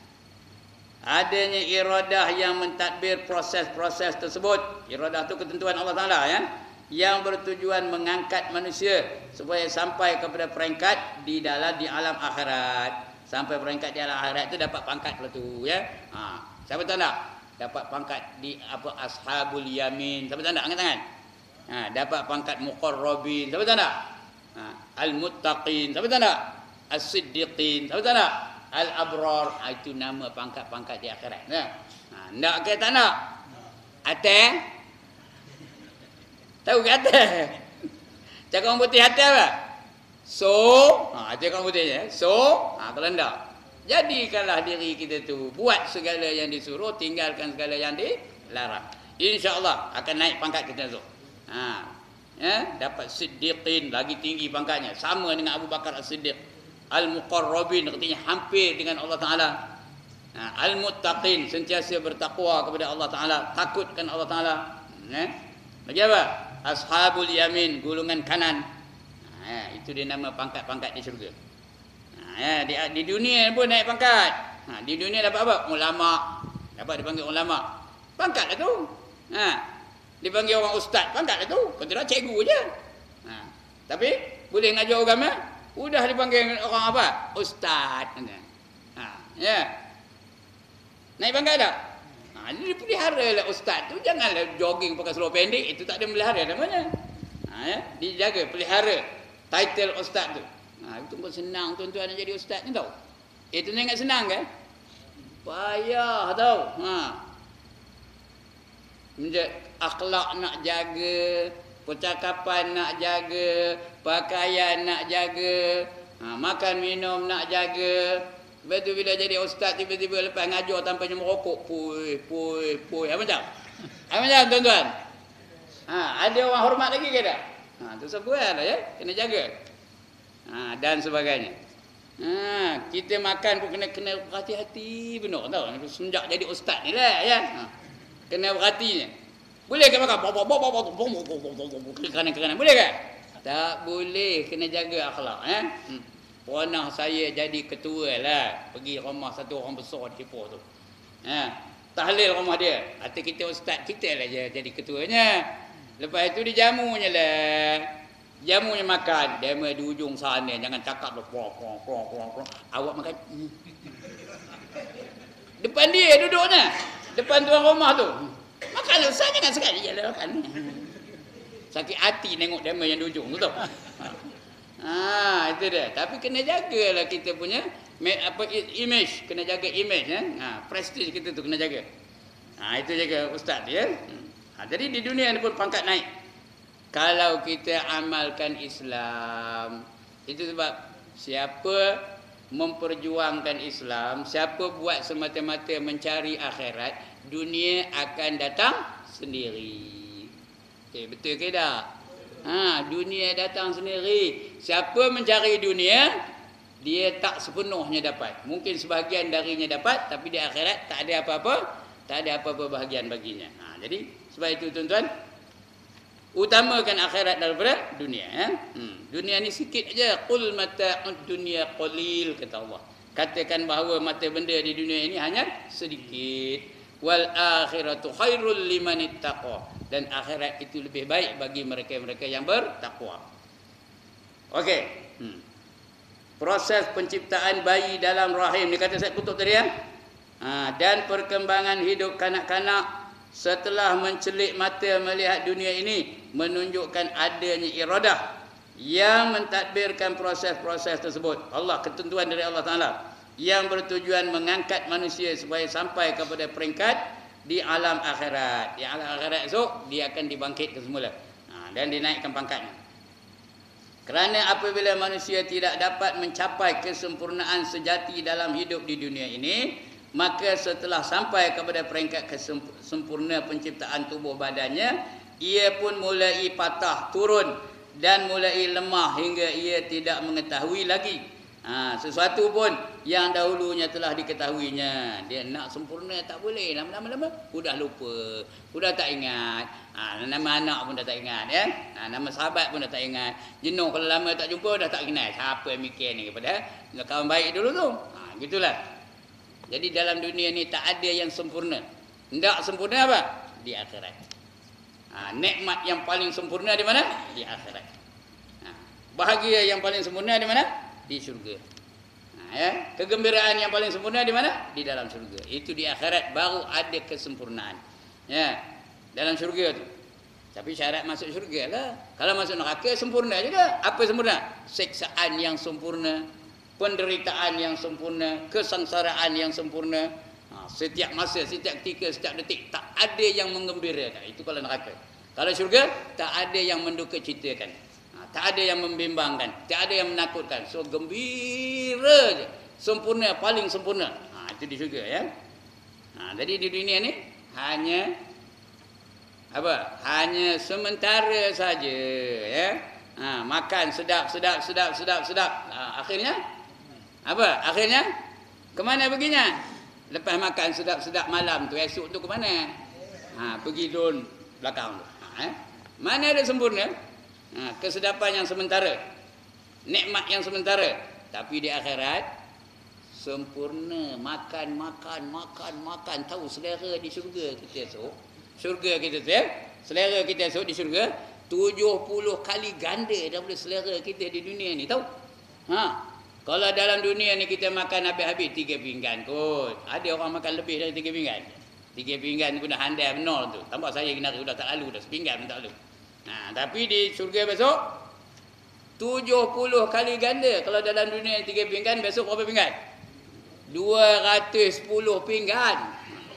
Adanya iradah yang mentadbir proses-proses tersebut. Iradah tu ketentuan Allah Ta'ala ya. Yang bertujuan mengangkat manusia supaya sampai kepada peringkat di dalam di alam akhirat. Sampai peringkat di alam akhirat itu dapat pangkat pula tu ya. Ha, siapa tahu tak? Dapat pangkat di apa ashabul yamin. Siapa tahu tak? Angkat tangan. Ha, dapat pangkat muqarrabin. Siapa tahu tak? Ha, al-muttaqin. Siapa tahu tak? As-siddiqin. Siapa tahu tak? Al-abrar. Ha, itu nama pangkat-pangkat di akhirat ya. Ha, nak ke tak nak? Atas tahu ke atas? Cakap orang putih atas apa? So, ha, cakap orang putihnya. So, ha, kalau tak, jadikanlah diri kita tu buat segala yang disuruh, tinggalkan segala yang dilarang. InsyaAllah akan naik pangkat kita tu. Ha, ya, dapat siddiqin, lagi tinggi pangkatnya. Sama dengan Abu Bakar As-Siddiq. Al-Muqarrabin, artinya hampir dengan Allah Ta'ala. Ha, Al-Muttaqin, sentiasa bertakwa kepada Allah Ta'ala. Takutkan Allah Ta'ala. Ya. Lagi apa? Ashabul yamin, golongan kanan. Ha, itu dia nama pangkat-pangkat di syurga. Ha, ya, di, di dunia pun naik pangkat. Ha, di dunia dapat apa? Ulama. Dapat dipanggil ulama. Pangkat lah tu. Ha, dipanggil orang ustaz. Pangkat lah tu. Kau tidak cikgu je. Ha, tapi boleh ngajar agama, udah dipanggil orang apa? Ustaz. Ha, ya. Naik pangkat tak? Ha, dia pelihara lah ustaz tu. Janganlah jogging pakai seluar pendek. Itu tak ada melihara namanya. Ha, ya? Dijaga, pelihara title ustaz tu. Ha, itu pun senang tuan-tuan nak jadi ustaz ni tau. Itu ni ingat senang kan? Payah tau. Ha. Akhlak nak jaga, percakapan nak jaga, pakaian nak jaga, ha, makan minum nak jaga. Lepas tu bila jadi ustaz tiba-tiba lepas ngajar tanpa merokok, pui, pui, pui. Apa macam? Apa macam tuan-tuan? Ha, ada orang hormat lagi ke tak? Ha, tu sebuah lah ya, kena jaga. Ha, dan sebagainya. Ha, kita makan pun kena kena berhati-hati benar tau. Semenjak jadi ustaz ni lah ya. Ha, kena berhatinya. Boleh ke makan? Ke kanan-kanan. Boleh ke? Tak boleh, kena jaga akhlak eh. Hmm. Pernah saya jadi ketua lah, pergi rumah satu orang besar di Ipoh tu. Ha, tahlil rumah dia. Kata kita ustaz, kita lah je jadi ketuanya. Lepas itu dijamunya lah. Jamunya makan, dia mah di ujung sana, jangan cakap lu pro pro pro pro. Awak makan. Depan dia duduknya. Depan tuan rumah tu. Makan lu, saya jangan sekali je lah makan. Sakit hati tengok dia yang di ujung tu. Ha, itu dia. Tapi kena jagalah kita punya apa image, kena jaga image ya. Ha, prestige kita tu kena jaga. Ha, itu jaga ustaz ya. Ha, jadi di dunia ni pun pangkat naik. Kalau kita amalkan Islam, itu sebab siapa memperjuangkan Islam, siapa buat semata-mata mencari akhirat, dunia akan datang sendiri. Okay, betul ke tak? Ha, dunia datang sendiri. Siapa mencari dunia, dia tak sepenuhnya dapat. Mungkin sebahagian darinya dapat, tapi di akhirat tak ada apa-apa, tak ada apa-apa bahagian baginya. Ha, jadi sebab itu tuan-tuan, utamakan akhirat daripada dunia ya. Hmm. Dunia ni sikit aja. Qul mata'ud dunya qalil, kata Allah. Katakan bahawa mata benda di dunia ini hanya sedikit. Wal akhiratu khairul liman ittaqa, dan akhirat itu lebih baik bagi mereka-mereka yang bertakwa. Okey. Hmm. Proses penciptaan bayi dalam rahim ni kata saya kutuk tadi ya. Ha, dan perkembangan hidup kanak-kanak setelah mencelik mata melihat dunia ini menunjukkan adanya iradah yang mentadbirkan proses-proses tersebut. Allah, ketentuan dari Allah Ta'ala yang bertujuan mengangkat manusia supaya sampai kepada peringkat di alam akhirat. Di alam akhirat esok dia akan dibangkitkan semula, ha, dan dinaikkan pangkatnya. Kerana apabila manusia tidak dapat mencapai kesempurnaan sejati dalam hidup di dunia ini, maka setelah sampai kepada peringkat kesempurna penciptaan tubuh badannya, ia pun mulai patah turun dan mulai lemah hingga ia tidak mengetahui lagi ha, sesuatu pun yang dahulunya telah diketahuinya. Dia nak sempurna tak boleh, lama-lama sudah lupa, sudah tak ingat. Ha, nama anak pun dah tak ingat, ya. Ha, nama sahabat pun dah tak ingat. Jenuh kalau lama tak jumpa dah tak kenal. Siapa yang mikir ni kepada kawan baik dulu tu. Ha, gitulah. Jadi dalam dunia ni tak ada yang sempurna. Tidak sempurna apa? Di akhirat. Ha, nikmat yang paling sempurna di mana? Di akhirat. Ha, bahagia yang paling sempurna di mana? Di syurga. Ha, ya? Kegembiraan yang paling sempurna di mana? Di dalam syurga. Itu di akhirat baru ada kesempurnaan. Ya, dalam syurga tu. Tapi syarat masuk syurga lah. Kalau masuk neraka sempurna juga. Apa sempurna? Siksaan yang sempurna, penderitaan yang sempurna, kesengsaraan yang sempurna. Ha, setiap masa, setiap ketika, setiap detik tak ada yang menggembirakan. Itu kalau neraka. Kalau syurga tak ada yang menduka citakan. Ha, tak ada yang membimbangkan, tak ada yang menakutkan. So gembira je. Sempurna, paling sempurna. Ha, itu di syurga, ya. Ha, jadi di dunia ni hanya apa? Hanya sementara saja, ya. Ha, makan sedap, sedap, sedap, sedap, sedap. Ha, akhirnya apa? Akhirnya ke mana perginya? Lepas makan sedap-sedap malam tu, esok tu ke mana? Ha, pergi dun belakang tu. Ha, eh? Mana ada sempurna? Ha, kesedapan yang sementara, nikmat yang sementara. Tapi di akhirat sempurna, makan, makan, makan, makan. Tahu selera di syurga kita esok? Syurga kita tu, ya? Selera kita esok di syurga tujuh puluh kali ganda daripada selera kita di dunia ni, tahu? Ha. Kalau dalam dunia ni kita makan habis-habis tiga pinggan kot. Ada orang makan lebih dari tiga pinggan. Tiga pinggan pun dah handai menol tu. Tambah saya kena sudah tak lalu dah, sepinggan pun tak lalu. Nah, tapi di syurga besok tujuh puluh kali ganda. Kalau dalam dunia tiga pinggan, besok berapa pinggan? dua ratus sepuluh pinggan.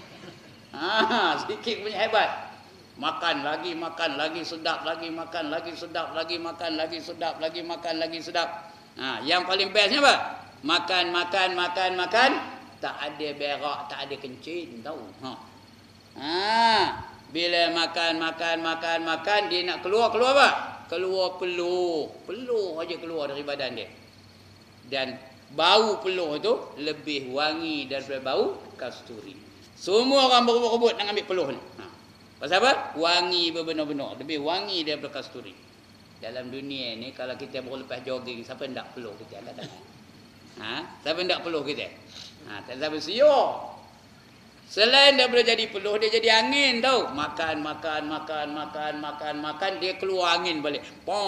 Ha, sedikit punya hebat. Makan lagi, makan lagi sedap, lagi makan lagi sedap, lagi makan lagi sedap, lagi makan lagi sedap. Ha, yang paling bestnya apa? Makan, makan, makan, makan. Tak ada berak, tak ada kencing, tahu? Ha. Ha, bila makan, makan, makan, makan, dia nak keluar, keluar apa? Keluar peluh. Peluh aja keluar dari badan dia. Dan bau peluh tu lebih wangi daripada bau kasturi. Semua orang berebut-rebut nak ambil peluh ni. Ha. Pasal apa? Wangi berbenar-benar. Lebih wangi daripada kasturi. Dalam dunia ni kalau kita baru lepas jogging, siapa hendak peluh kita angkat tangan? Ha? Siapa hendak peluh kita? Ha, tak siapa siok. Selain daripada jadi peluh, dia jadi angin, tahu? Makan, makan, makan, makan, makan, makan, dia keluar angin balik.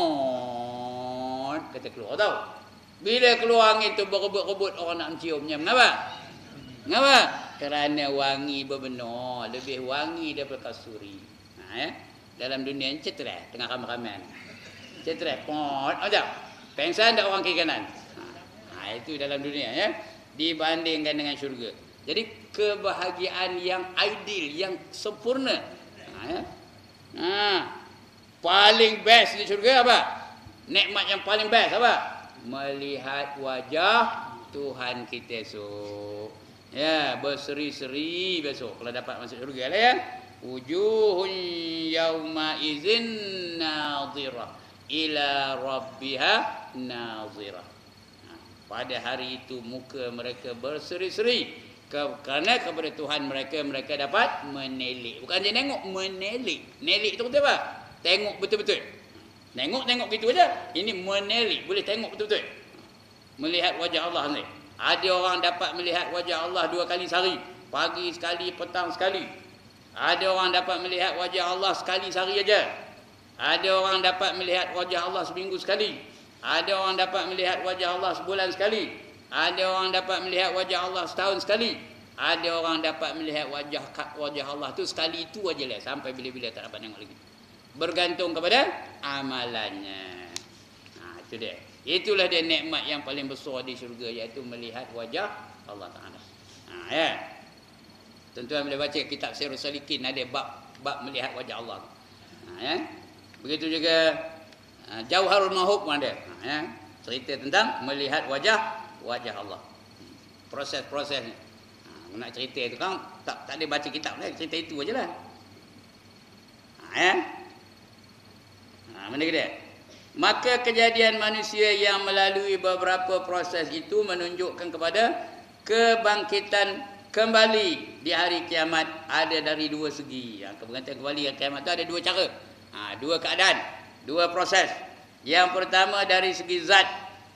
Pon, kata keluar, tahu? Bila keluar angin tu berebut-rebut orang nak menciumnya. Mengapa? Mengapa? Kerana wangi berbenar, lebih wangi daripada kasturi. Ha, ya? Dalam dunia ni ceterai tengah ramai-ramai ni. Ceterai, pon, macam pengsan tak orang kiri kanan. Ha, itu dalam dunia, ya. Dibandingkan dengan syurga. Jadi kebahagiaan yang ideal, yang sempurna. Ha, ya. Ha, paling best di syurga apa? Nikmat yang paling best apa? Melihat wajah Tuhan kita esok. Ya, berseri-seri besok kalau dapat masuk syurga lah, ya. Wujuhun yauma izin nadhirah ila rabbiha nazirah. Ha, pada hari itu muka mereka berseri-seri ke, kerana kepada Tuhan mereka mereka dapat menelik. Bukan je tengok, menelik. Nelik itu kata apa? Tengok betul-betul. Tengok-tengok gitu aja. Ini menelik, boleh tengok betul-betul. Melihat wajah Allah ni. Ada orang dapat melihat wajah Allah dua kali sehari, pagi sekali, petang sekali. Ada orang dapat melihat wajah Allah sekali sehari aja. Ada orang dapat melihat wajah Allah seminggu sekali. Ada orang dapat melihat wajah Allah sebulan sekali. Ada orang dapat melihat wajah Allah setahun sekali. Ada orang dapat melihat wajah wajah Allah tu sekali itu aja lah, sampai bila-bila tak dapat tengok lagi. Bergantung kepada amalannya. Ha, itu dia. Itulah dia nikmat yang paling besar di syurga, iaitu melihat wajah Allah Taala. Ha, ya. Tuan-tuan boleh baca kitab Sirrus Salikin, ada bab bab melihat wajah Allah. Ha, ya. Begitu juga ha, Jauharul Mahub pun ada. Ha, ya. Cerita tentang melihat wajah wajah Allah. Proses-prosesnya. Nak cerita itu kan tak tak ada baca kitab lah, cerita itu aja lah. Ha, ya? Ha, mana dia? Maka kejadian manusia yang melalui beberapa proses itu menunjukkan kepada kebangkitan kembali di hari kiamat ada dari dua segi. Yang kebangkitan kembali di hari kiamat itu ada dua cara. Ha, dua keadaan, dua proses. Yang pertama dari segi zat.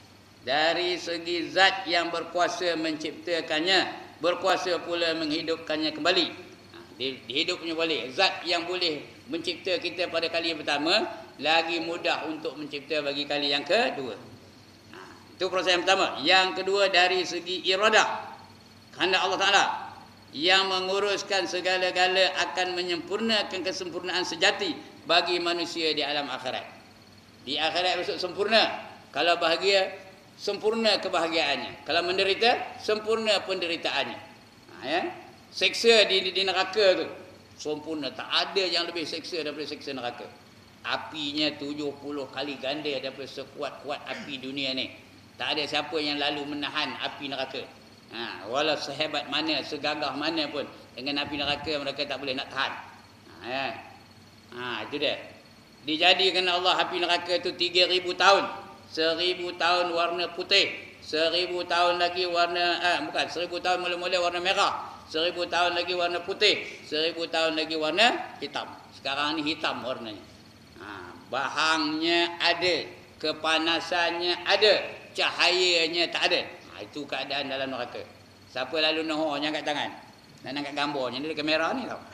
Dari segi zat yang berkuasa menciptakannya, berkuasa pula menghidupkannya kembali. Ha, dihidupnya balik. Zat yang boleh mencipta kita pada kali yang pertama, lagi mudah untuk mencipta bagi kali yang kedua. Ha, itu proses yang pertama. Yang kedua dari segi iradah, kehendak Allah Ta'ala yang menguruskan segala-gala akan menyempurnakan kesempurnaan sejati bagi manusia di alam akhirat. Di akhirat besok sempurna. Kalau bahagia, sempurna kebahagiaannya. Kalau menderita, sempurna penderitaannya. Ha, ya? Seksa di, di, di neraka tu sempurna. Tak ada yang lebih seksa daripada seksa neraka. Apinya tujuh puluh kali ganda daripada sekuat-kuat api dunia ni. Tak ada siapa yang lalu menahan api neraka. Ha, walau sehebat mana, segagah mana pun, dengan api neraka mereka tak boleh nak tahan. Ha, ya? Ha, itu dia. Dijadikan Allah api neraka tu tiga ribu tahun. Seribu tahun warna putih, seribu tahun lagi warna eh, bukan seribu tahun mula-mula warna merah, seribu tahun lagi warna putih, seribu tahun lagi warna hitam. Sekarang ni hitam warnanya. Ha, bahangnya ada, kepanasannya ada, cahayanya tak ada. Ha, itu keadaan dalam neraka. Siapa lalu nohor yang angkat tangan, dan angkat gambarnya ni kamera ni tau.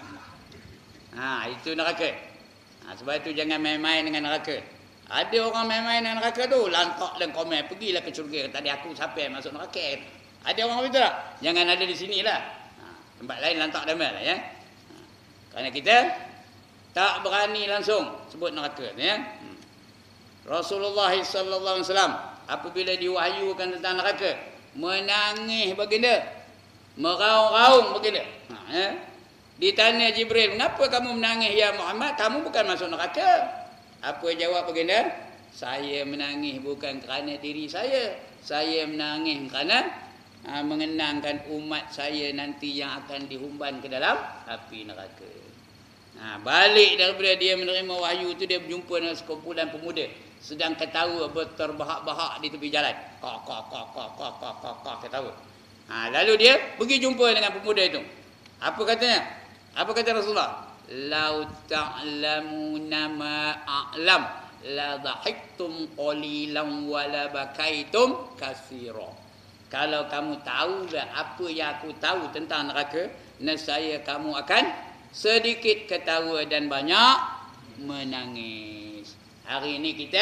Ha, itu neraka. Ha, sebab itu jangan main-main dengan neraka. Ada orang main-main dengan neraka tu, lantak dan komen, pergilah ke syurga. Tadi aku sampai masuk neraka. Ada orang begitu tak? Jangan ada di sinilah. Ha, tempat lain lantak damai lah ya. Ha, kerana kita tak berani langsung sebut neraka ya. Hmm. Rasulullah sallallahu alaihi wasallam apabila diwahyukan tentang neraka, menangis baginda, meraung-raung baginda. Ha, ya. Ditanya Jibril, "Kenapa kamu menangis ya Muhammad? Kamu bukan masuk neraka." Apa jawab baginda? Saya menangis bukan kerana diri saya. Saya menangis kerana ha, mengenangkan umat saya nanti yang akan dihumban ke dalam api neraka. Ha, balik daripada dia menerima wahyu itu, dia berjumpa dengan sekumpulan pemuda sedang ketawa berterbahak-bahak di tepi jalan. Kak kak kak kak kak kak kak kak ketawa. Ha, lalu dia pergi jumpa dengan pemuda itu. Apa katanya? Apa kata Rasulullah? Lau ta'lamuna ma a'lam la dhahiktum qalilan wa la bakaitum katsira. Kalau kamu tahu dah apa yang aku tahu tentang neraka, nescaya kamu akan sedikit ketawa dan banyak menangis. Hari ini kita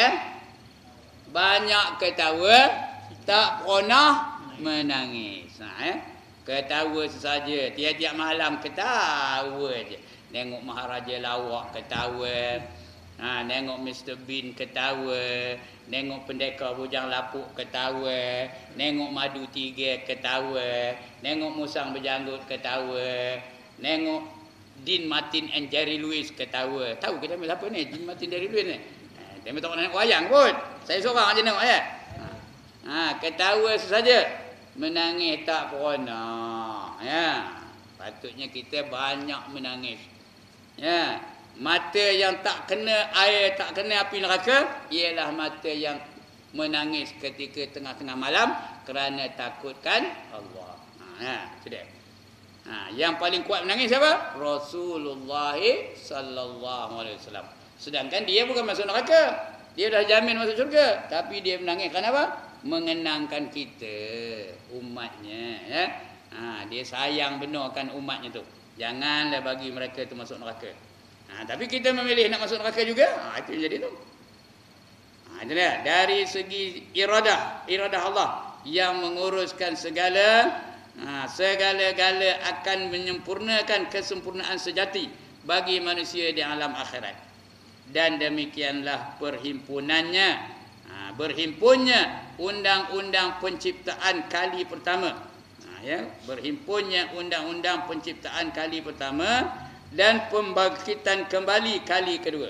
banyak ketawa, tak pernah menangis. Ha, eh? Ketawa sesaja, tiap-tiap malam ketawa je. Nengok Maharaja Lawak ketawa, ha, nengok Mister Bean ketawa, nengok Pendekar Bujang Lapuk ketawa, nengok Madu Tiga ketawa, nengok Musang Berjanggut ketawa, nengok Dean Martin and Jerry Lewis ketawa. Tahu ke nama siapa ni? Dean Martin, Jerry Lewis ni? Ha, dia tak pernah nengok wayang pun. Saya seorang aja nengok ya. Ha, ha, ketawa sesaja, menangis tak pernah. Ya, patutnya kita banyak menangis. Ya, mata yang tak kena air, tak kena api neraka ialah mata yang menangis ketika tengah-tengah malam kerana takutkan Allah. Ha, ya, itu dia. Ha, yang paling kuat menangis siapa? Rasulullah sallallahu alaihi wasallam. Sedangkan dia bukan masuk neraka. Dia dah jamin masuk syurga, tapi dia menangis kerana apa? Mengenangkan kita, umatnya, ya. Ha, dia sayang benarkan umatnya tu. Janganlah bagi mereka tu masuk neraka. Ha, tapi kita memilih nak masuk neraka juga. Ha, itu yang jadi tu. Ha, itu dia. Dari segi iradah, iradah Allah yang menguruskan segala Ha, segala-gala akan menyempurnakan kesempurnaan sejati bagi manusia di alam akhirat. Dan demikianlah perhimpunannya, ha, berhimpunnya undang-undang penciptaan kali pertama. Ha, ya, berhimpunnya undang-undang penciptaan kali pertama dan pembangkitan kembali kali kedua.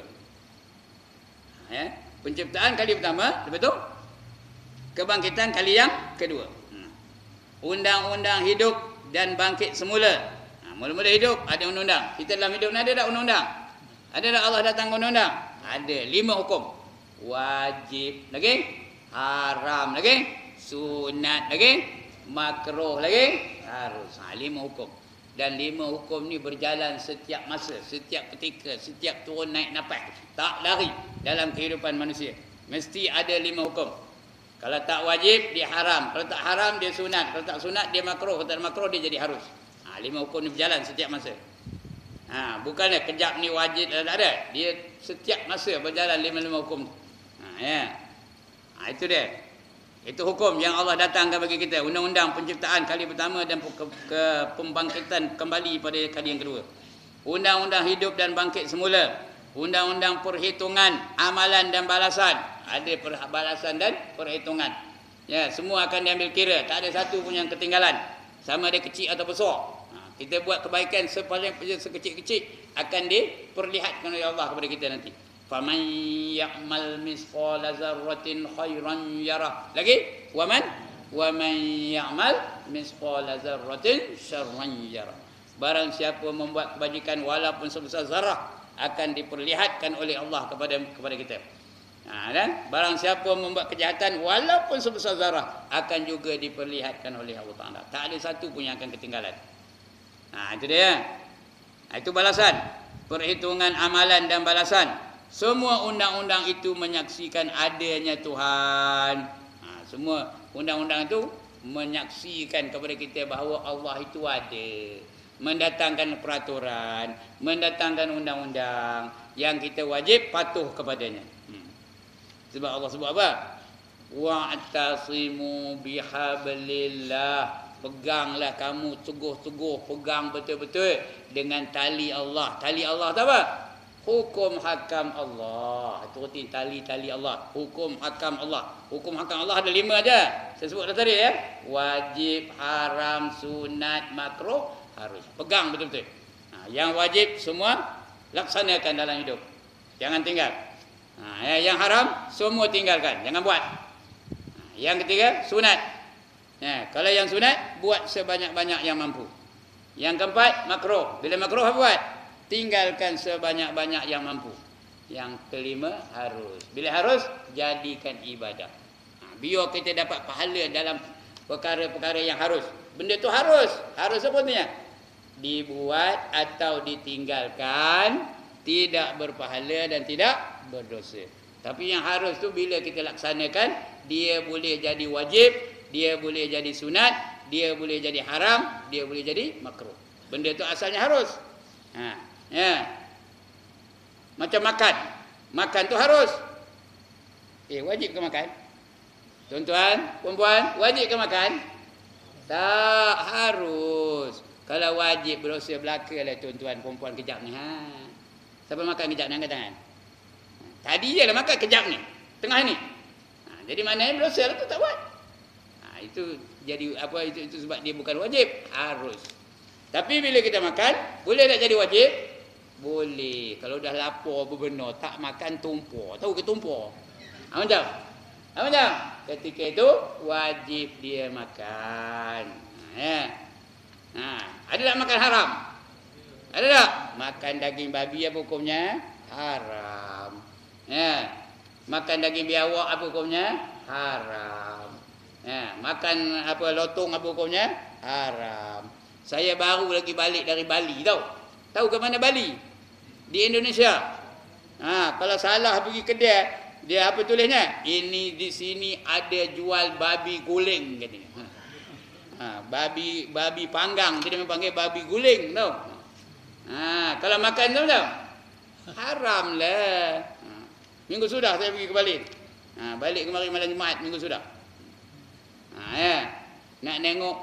Ha, ya, penciptaan kali pertama, betul? Kebangkitan kali yang kedua. Undang-undang hidup dan bangkit semula. Ha, mula-mula hidup ada undang-undang. Kita dalam hidup ni ada tak undang-undang? Ada tak Allah datang undang-undang? Ada. Lima hukum. Wajib lagi, haram lagi, sunat lagi, makruh lagi, harus. Ha, lima hukum. Dan lima hukum ni berjalan setiap masa, setiap ketika, setiap turun naik nafas. Tak lari dalam kehidupan manusia. Mesti ada lima hukum. Kalau tak wajib, dia haram. Kalau tak haram, dia sunat. Kalau tak sunat, dia makruh. Kalau tak makruh, dia jadi harus. Ha, lima hukum ni berjalan setiap masa. Ha, bukannya kejap ni wajib, tak ada. Dia setiap masa berjalan lima-lima hukum. Ha, ya. Ha, itu dia. Itu hukum yang Allah datangkan bagi kita. Undang-undang penciptaan kali pertama dan ke, ke pembangkitan kembali pada kali yang kedua. Undang-undang hidup dan bangkit semula. Undang-undang perhitungan, amalan dan balasan. Ada balasan dan perhitungan. Ya, semua akan diambil kira. Tak ada satu pun yang ketinggalan. Sama ada kecil atau besar. Ha, kita buat kebaikan sepaling sekecil-kecil akan diperlihatkan oleh Allah kepada kita nanti. Faman ya'mal misqala dzarratin khairan yarah. Lagi? Waman waman ya'mal misqala dzarratin syarran yarah. Barang siapa membuat kebajikan walaupun sebesar zarah akan diperlihatkan oleh Allah kepada kepada kita. Ha, dan barang siapa membuat kejahatan walaupun sebesar zarah akan juga diperlihatkan oleh Allah Taala. Tak ada satu pun yang akan ketinggalan. Ha, itu dia. Ha, itu balasan. Perhitungan amalan dan balasan. Semua undang-undang itu menyaksikan adanya Tuhan. Ha, semua undang-undang itu menyaksikan kepada kita bahawa Allah itu ada. Mendatangkan peraturan, mendatangkan undang-undang yang kita wajib patuh kepadanya. Hmm. Sebab Allah sebut apa? Wa'tasimu bihablillah. Peganglah kamu teguh-teguh, pegang betul-betul dengan tali Allah. Tali Allah tu apa? Hukum hakam Allah. Turutin tali-tali Allah. Hukum hakam Allah. Hukum hakam Allah ada lima aja. Saya sebut dah tadi ya. Wajib, haram, sunat, makruh, harus. Pegang betul-betul. Ha, yang wajib semua laksanakan dalam hidup. Jangan tinggal. Ha, yang haram semua tinggalkan. Jangan buat. Ha, yang ketiga sunat. Ha, kalau yang sunat buat sebanyak-banyak yang mampu. Yang keempat makruh. Bila makruh apa buat? Tinggalkan sebanyak-banyak yang mampu. Yang kelima harus. Bila harus jadikan ibadah. Ha, biar kita dapat pahala dalam perkara-perkara yang harus. Benda tu harus. Harus apa punya? Dibuat atau ditinggalkan tidak berpahala dan tidak berdosa. Tapi yang harus tu bila kita laksanakan, dia boleh jadi wajib, dia boleh jadi sunat, dia boleh jadi haram, dia boleh jadi makruh. Benda tu asalnya harus. Ha, ya. Macam makan. Makan tu harus. Eh, wajib ke makan? Tuan-tuan, puan-puan, wajib ke makan? Tak, harus. Kalau wajib berdosa belaka lah tuan-tuan, puan-puan kejap ni. Ha. Siapa makan kejap ni angkat tangan? Tadi je lah makan kejap ni. Tengah ni. Ha, jadi maknanya berdosa lah tu tak buat. Ha, itu jadi apa itu itu sebab dia bukan wajib, harus. Tapi bila kita makan, boleh tak jadi wajib? Boleh. Kalau dah lapar berbenar, tak makan tumpur. Tahu ke tumpur? Ha, macam? Ha, macam? Ketika itu wajib dia makan. Ha, ya. Ha, ada tak makan haram? Ada tak? Makan daging babi apa hukumnya? Haram. Ya. Makan daging biawak apa hukumnya? Haram. Ya. Makan apa lotong apa hukumnya? Haram. Saya baru lagi balik dari Bali tahu. Tahu ke mana Bali? Di Indonesia. Ha, kalau salah pergi kedai, dia apa tulisnya? Ini di sini ada jual babi guling katanya. Ha. Ha, babi babi panggang, dia panggil babi guling tahu. Ha, kalau makan tahu tak? Haram lah. Ha, minggu sudah saya pergi ke Bali. Ha, balik kemari malam Jumaat minggu sudah. Ha, ya. Nak tengok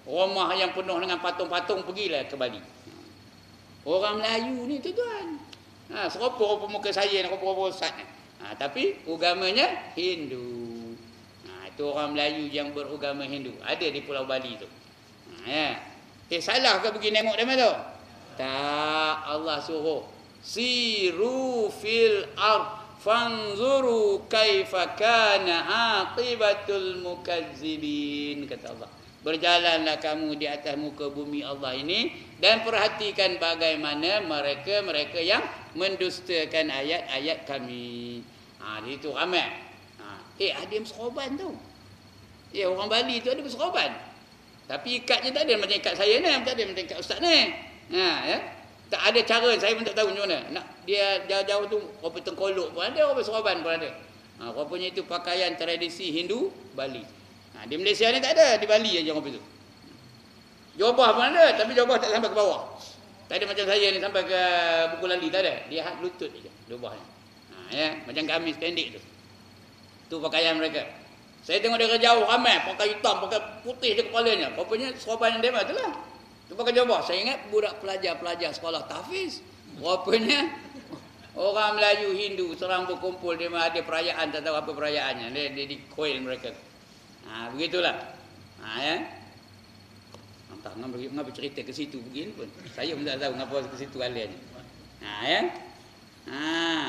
Rumah yang penuh dengan patung-patung, pergilah ke Bali. Orang Melayu ni tuan-tuan. Ha, serupa-rupa muka saya, serupa-rupa ustaz ni. Ha, tapi agamanya Hindu. Ha, itu orang Melayu yang beragama Hindu. Ada di Pulau Bali tu. Ha, ya. Eh, salah ke pergi tengok dia tu? Tak, Allah suruh. Siru fil ard fanzuru kaifa kana aqibatul mukazzibin, kata Allah. Berjalanlah kamu di atas muka bumi Allah ini dan perhatikan bagaimana mereka-mereka yang mendustakan ayat-ayat kami. Ha, di situ ramai. Ha, eh ada yang bersorban tu. Eh orang Bali tu ada bersorban. Tapi ikatnya tak ada macam ikat saya ni, tak ada macam ikat ustaz ni. Ha, ya. Tak ada cara, saya pun tak tahu macam mana. Nak dia jauh-jauh tu orang tengkolok pun ada, orang bersorban pun ada. Ha, rupanya itu pakaian tradisi Hindu Bali. Ha, di Malaysia ni tak ada, di Bali aja orang itu. Jubah pun ada, tapi jubah tak sampai ke bawah. Tak ada macam saya ni sampai ke buku lali, tak ada. Dia hat lutut aja jubahnya. Ha, ya, macam gamis pendek tu. Tu pakaian mereka. Saya tengok dia jauh ramai pakai hitam, pakai putih je kepalanya. Rupanya sorban dia tu lah. Tu pakai jubah. Saya ingat budak pelajar-pelajar sekolah tahfiz. Rupanya orang Melayu Hindu serang berkumpul, dia ada perayaan, tak tahu apa perayaannya. Dia, dia di koil mereka. Ha, begitulah. Ha, ya. Entah ngapa ngapa cerita ke situ begini pun. Saya pun tak tahu ngapa ke situ aliannya. Ha, ya. Ha.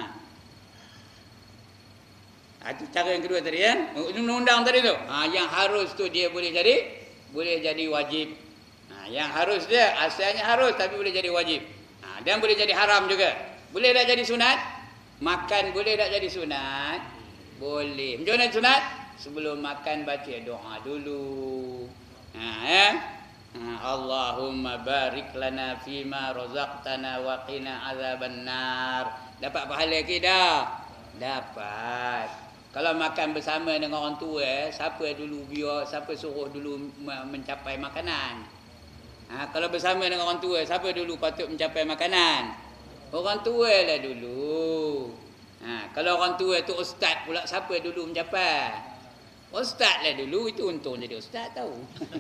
Itu cara yang kedua tadi, ya. Undang-undang tadi tu. Ha, yang harus tu dia boleh jadi boleh jadi wajib. Ha, yang harus dia asalnya harus tapi boleh jadi wajib. Ha, dan boleh jadi haram juga. Boleh tak jadi sunat? Makan boleh tak jadi sunat? Boleh. Macam mana sunat? Sebelum makan baca doa dulu. Ha, ya. Ha, Allahumma barik lana fima razaqtana wa qina azabannar. Dapat pahala ke dah? Dapat. Kalau makan bersama dengan orang tua, siapa dulu biar, siapa suruh dulu mencapai makanan? Ha, kalau bersama dengan orang tua, siapa dulu patut mencapai makanan? Orang tua lah dulu. Ha, kalau orang tua tu ustaz pula, siapa dulu mencapai? Ustaz lah dulu, itu untung jadi ustaz tahu.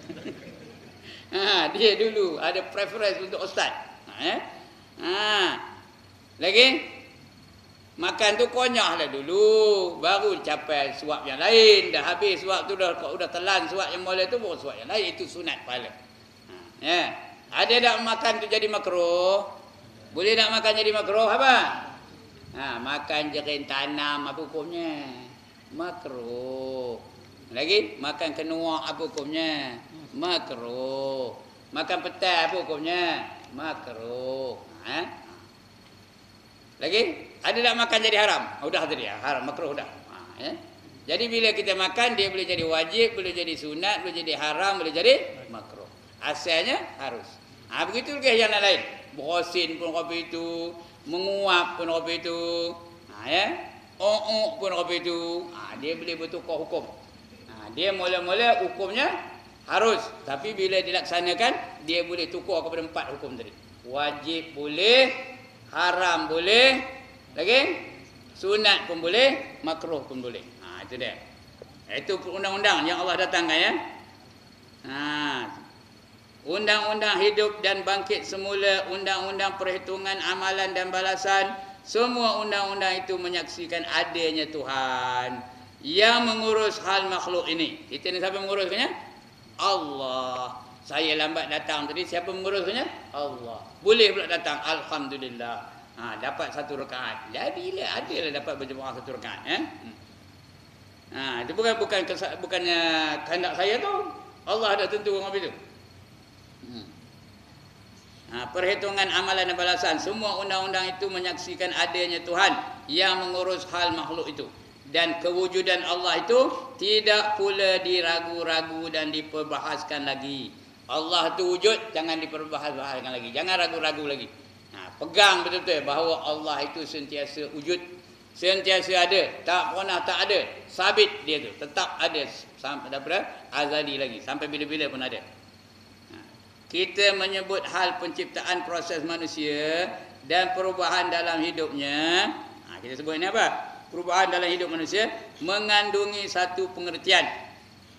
Ha, dia dulu ada preference untuk ustaz. Ha, eh? Ha. Lagi? Makan tu konyah lah dulu, baru capai suap yang lain. Dah habis suap tu, dah dah telan suap yang mula tu, baru suap yang lain. Itu sunat pahala. Ha, ya. Ada tak makan tu jadi makruh? Boleh tak makan jadi makruh apa? Ha, makan jerin tanam apa hukumnya? Makruh. Lagi makan kenuak apa hukumnya? Makruh. Makan petai apa hukumnya? Makruh. Ha? Lagi ada tak makan jadi haram? Oh, dah tadi ya, haram makruh dah. Ha, ya? Jadi bila kita makan dia boleh jadi wajib, boleh jadi sunat, boleh jadi haram, boleh jadi makruh. Asalnya harus. Ha, begitu juga yang lain. Berosin pun apa itu, menguap pun apa itu. Ha, ya? Oh pun apa itu. Ha, dia boleh bertukar hukum. Dia mula-mula hukumnya harus, tapi bila dilaksanakan dia boleh tukar kepada empat hukum tadi. Wajib boleh, haram boleh, lagi sunat pun boleh, makruh pun boleh. Ha, itu dia. Itu undang-undang yang Allah datangkan, ya. Ha. Undang-undang hidup dan bangkit semula, undang-undang perhitungan amalan dan balasan, semua undang-undang itu menyaksikan adanya Tuhan yang mengurus hal makhluk ini. Kita ni siapa mengurusnya? Allah. Saya lambat datang tadi, siapa mengurusnya? Allah. Boleh pula datang, alhamdulillah. Ha, dapat satu rakaat. Jadilah adalah dapat berjemaah satu rakaat, eh? Ha, itu bukan bukan bukannya kehendak saya tu. Allah dah tentu apa itu. Hmm. Ha, perhitungan amalan dan balasan, semua undang-undang itu menyaksikan adanya Tuhan yang mengurus hal makhluk itu. Dan kewujudan Allah itu tidak pula diragu-ragu dan diperbahaskan lagi. Allah itu wujud, jangan diperbahaskan lagi. Jangan ragu-ragu lagi. Nah, pegang betul-betul bahawa Allah itu sentiasa wujud, sentiasa ada, tak pernah tak ada. Sabit dia tu, tetap ada sampai daripada azali lagi, sampai bila-bila pun ada. Nah, kita menyebut hal penciptaan proses manusia dan perubahan dalam hidupnya. Nah, kita sebut ini apa? Perubahan dalam hidup manusia mengandungi satu pengertian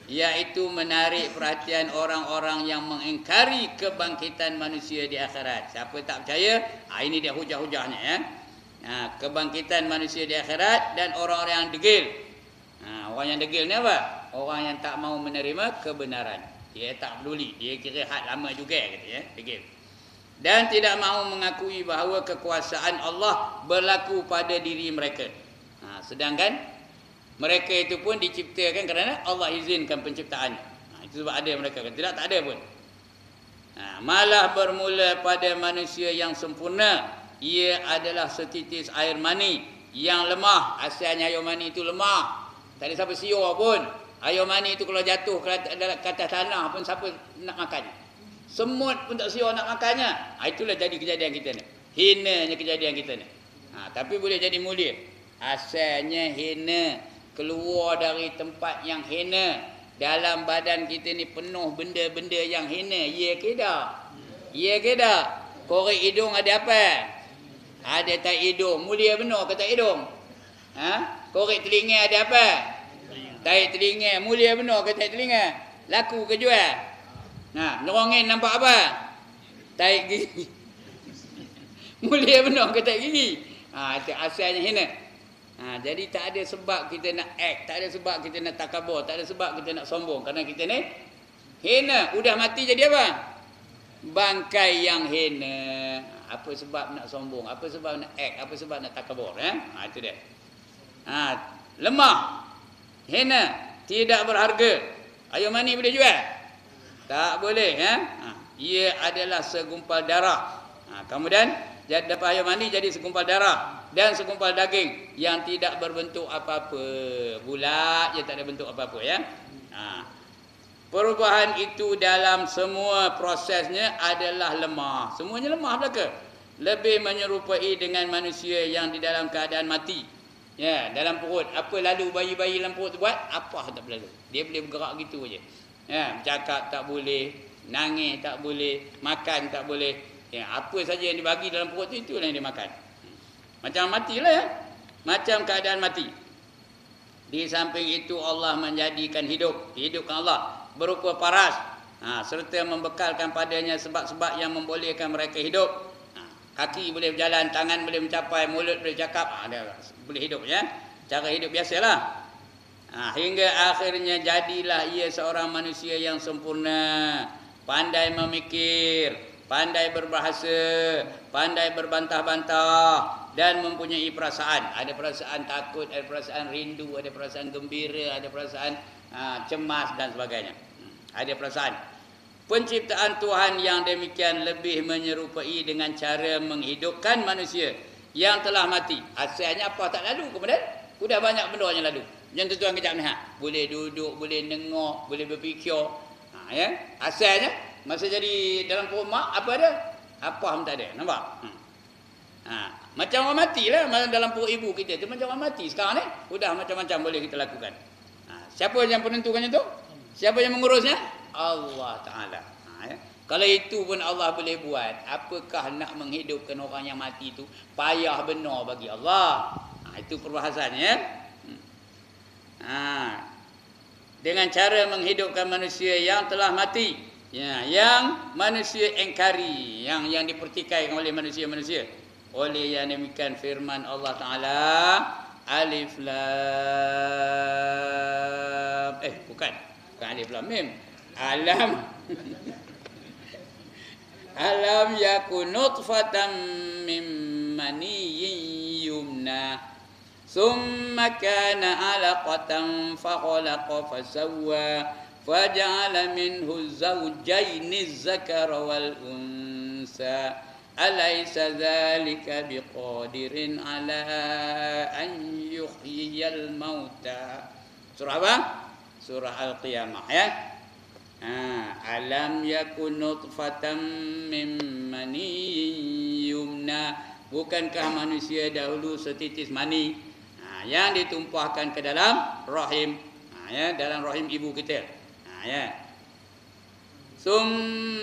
iaitu menarik perhatian orang-orang yang mengingkari kebangkitan manusia di akhirat. Siapa tak percaya, ha, ini dia hujah-hujahnya ya. Ha, kebangkitan manusia di akhirat dan orang-orang yang degil. Ha, orang yang degil ni apa? Orang yang tak mau menerima kebenaran. Dia tak peduli, dia kira had lama juga kata ya, degil. Dan tidak mahu mengakui bahawa kekuasaan Allah berlaku pada diri mereka. Ha, sedangkan mereka itu pun diciptakan kerana Allah izinkan penciptaannya. Ha, itu sebab ada mereka. Kalau tidak, tak ada pun. Ha, malah bermula pada manusia yang sempurna. Ia adalah setitis air mani yang lemah. Asalnya air mani itu lemah. Tak ada siapa siur pun. Air mani itu kalau jatuh ke atas tanah pun siapa nak makan. Semut pun tak siur nak makannya. Ha, itulah jadi kejadian kita ni. Hinanya kejadian kita ni. Ha, tapi boleh jadi mulia. Asalnya hina. Keluar dari tempat yang hina. Dalam badan kita ni penuh benda-benda yang hina. Ya ke tak? Ya ke tak? Korek hidung ada apa? Ada tai hidung. Mulia benar ke tai hidung? Ha? Korek telinga ada apa? Tai telinga. Mulia benar ke tai telinga? Laku ke jual? Nah, nerongin nampak apa? Tai gigi. Mulia benar ke tai gigi? Ha, itu asalnya hina. Ha, jadi tak ada sebab kita nak act, tak ada sebab kita nak takabur, tak ada sebab kita nak sombong. Kerana kita ni hina. Udah mati jadi apa? Bangkai yang hina. Apa sebab nak sombong? Apa sebab nak act? Apa sebab nak takabur? Eh? Ha, itu dia. Ha, lemah. Hina. Tidak berharga. Air mani boleh jual? Tak boleh. Eh? Ha, ia adalah segumpal darah. Ha, kemudian dapat air mani jadi segumpal darah. Dan segumpal daging yang tidak berbentuk apa-apa. Bulat je tak ada bentuk apa-apa. Ya? Ha. Perubahan itu dalam semua prosesnya adalah lemah. Semuanya lemah belaka. Lebih menyerupai dengan manusia yang di dalam keadaan mati. Ya, dalam perut. Apa lalu bayi-bayi dalam perut tu buat? Apa tak berlalu. Dia boleh bergerak gitu aje. Ya, bercakap tak boleh, nangis tak boleh, makan tak boleh. Ya, apa saja yang dibagi dalam perut tu, itulah yang dia makan. Macam matilah ya. Macam keadaan mati. Di samping itu Allah menjadikan hidup. Hidupkan Allah. Berupa paras. Ha, serta membekalkan padanya sebab-sebab yang membolehkan mereka hidup. Ha, kaki boleh berjalan, tangan boleh mencapai, mulut boleh cakap. Ha, dia boleh hidup ya. Cara hidup biasalah. Ha, hingga akhirnya jadilah ia seorang manusia yang sempurna. Pandai memikir. Pandai berbahasa. Pandai berbantah-bantah. Dan mempunyai perasaan. Ada perasaan takut, ada perasaan rindu, ada perasaan gembira, ada perasaan ha, cemas dan sebagainya. Ada perasaan. Penciptaan Tuhan yang demikian lebih menyerupai dengan cara menghidupkan manusia yang telah mati. Asalnya apa tak lalu kemudian? Sudah banyak benda yang lalu. Yang tuan kejap ni ha. Boleh duduk, boleh nengok, boleh berfikir. Ha, ya? Asalnya masa jadi dalam perut mak apa ada? Apa pun tak ada. Nampak? Hmm. Ha. Macam orang mati lah dalam perut ibu kita tu, macam orang mati. Sekarang ni sudah macam-macam boleh kita lakukan. Ha. Siapa yang penentukannya tu? Siapa yang mengurusnya? Allah Ta'ala. Ha, ya? Kalau itu pun Allah boleh buat, apakah nak menghidupkan orang yang mati itu? Payah benar bagi Allah. Ha, itu perbahasannya. Ya? Ha. Dengan cara menghidupkan manusia yang telah mati. Ya, yang manusia engkari, yang yang dipertikaikan oleh manusia-manusia. Oleh yang demikian firman Allah Ta'ala, Alif Lam eh bukan bukan Alif Lam Mim, Alam Alam yakun nutfatan mim maniyyin yumna summa kana alaqatan fakhalaqa fasawwa faja'ala minhu zawjaini az-zakara wal unsa alaysa dzalika biqadirin ala an yuhyiyal mauta. Surah apa? Surah Al-Qiyamah ya. Ha, alam yakun nutfatan mim maniyyin yumna. Bukankah manusia dahulu setitis mani ha, yang ditumpahkan ke dalam rahim. Ha, ya, dalam rahim ibu kita. Ha, ya. Sum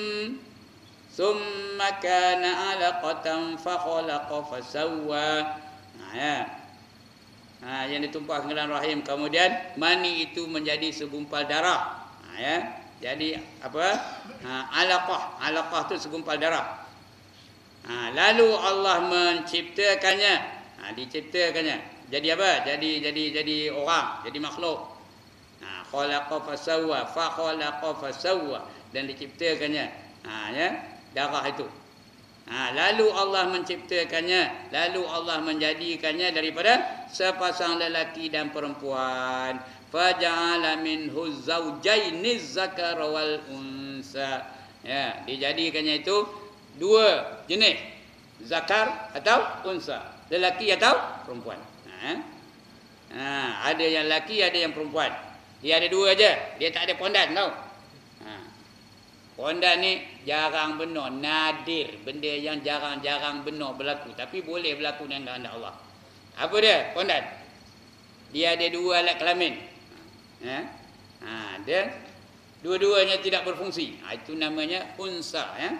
Summa kana alaqatan fa khalaqa fa sawwa. Nah, ya. ha, yang ditumpah ke dalam rahim, kemudian mani itu menjadi segumpal darah. Ha, ya. Jadi apa? Ha, alaqah. Alaqah tu segumpal darah. Ha, lalu Allah menciptakannya. Ha, diciptakannya. Jadi apa? Jadi jadi jadi orang, jadi makhluk. Ha, khalaqa fasawwa, fa khalaqa fasawwa, dan diciptakannya. Ha, ya, darah itu. Ha, lalu Allah menciptakannya, lalu Allah menjadikannya daripada sepasang lelaki dan perempuan. Faja'ala minhu zawjaini dzakara wal unsa. Ya, dijadikannya itu dua jenis, zakar atau unsa, lelaki atau perempuan. Ha? Ha, ada yang lelaki, ada yang perempuan. Dia ada dua aja, dia tak ada pondan tau. Ha. Pondan ni jarang benar, nadir, benda yang jarang-jarang benar berlaku, tapi boleh berlaku dengan kehendak Allah. Apa dia? Pondan. Dia ada dua alat kelamin. Ha? Ha, dia dua-duanya tidak berfungsi. Ha, itu namanya unsa, ya.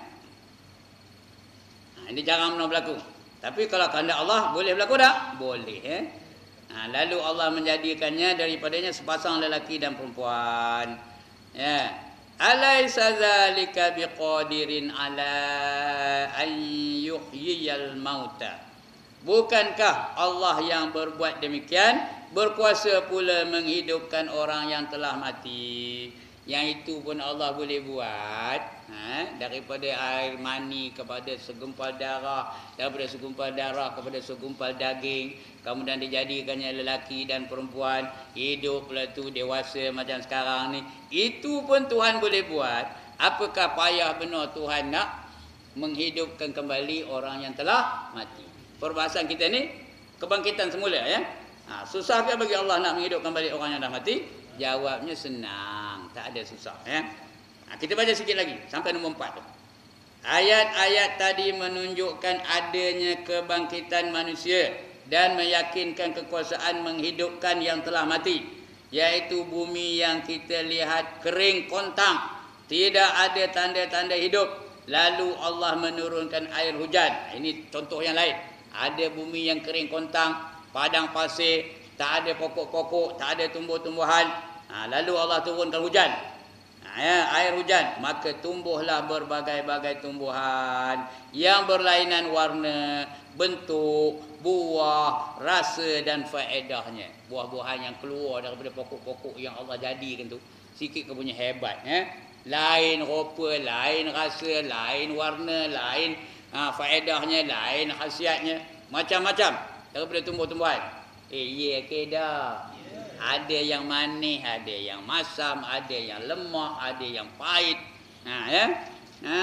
Ha, ini jarang benar berlaku. Tapi kalau kehendak Allah boleh berlaku tak? Boleh, ya. Ha, lalu Allah menjadikannya daripadanya sepasang lelaki dan perempuan. Ya. Alaysa zalika biqadirin ala an yuhyiyal mauta. Bukankah Allah yang berbuat demikian, berkuasa pula menghidupkan orang yang telah mati? Yang itu pun Allah boleh buat, ha? Daripada air mani kepada segumpal darah, daripada segumpal darah kepada segumpal daging, kemudian dijadikannya lelaki dan perempuan, hidup pula tu dewasa macam sekarang ni. Itu pun Tuhan boleh buat. Apakah payah benar Tuhan nak menghidupkan kembali orang yang telah mati? Perbahasan kita ni kebangkitan semula, ya. Ha, susah ke bagi Allah nak menghidupkan kembali orang yang dah mati? Jawabnya senang, tak ada susah, ya. Ha, kita baca sikit lagi sampai nombor empat tu. Ayat-ayat tadi menunjukkan adanya kebangkitan manusia dan meyakinkan kekuasaan menghidupkan yang telah mati, yaitu bumi yang kita lihat kering kontang, tidak ada tanda-tanda hidup. Lalu Allah menurunkan air hujan. Ini contoh yang lain. Ada bumi yang kering kontang, padang pasir, tak ada pokok-pokok, tak ada tumbuh-tumbuhan. Ha, lalu Allah turunkan hujan. Ha, ya, air hujan, maka tumbuhlah berbagai-bagai tumbuhan yang berlainan warna, bentuk, buah, rasa dan faedahnya. Buah-buahan yang keluar daripada pokok-pokok yang Allah jadikan tu, sikit ke punya hebat, ya. Lain rupa, lain rasa, lain warna, lain ha, faedahnya, lain khasiatnya, macam-macam daripada tumbuh-tumbuhan. Eh, ya ke dah? Ada yang manis, ada yang masam, ada yang lemak, ada yang pahit. Ha, ya? Ha,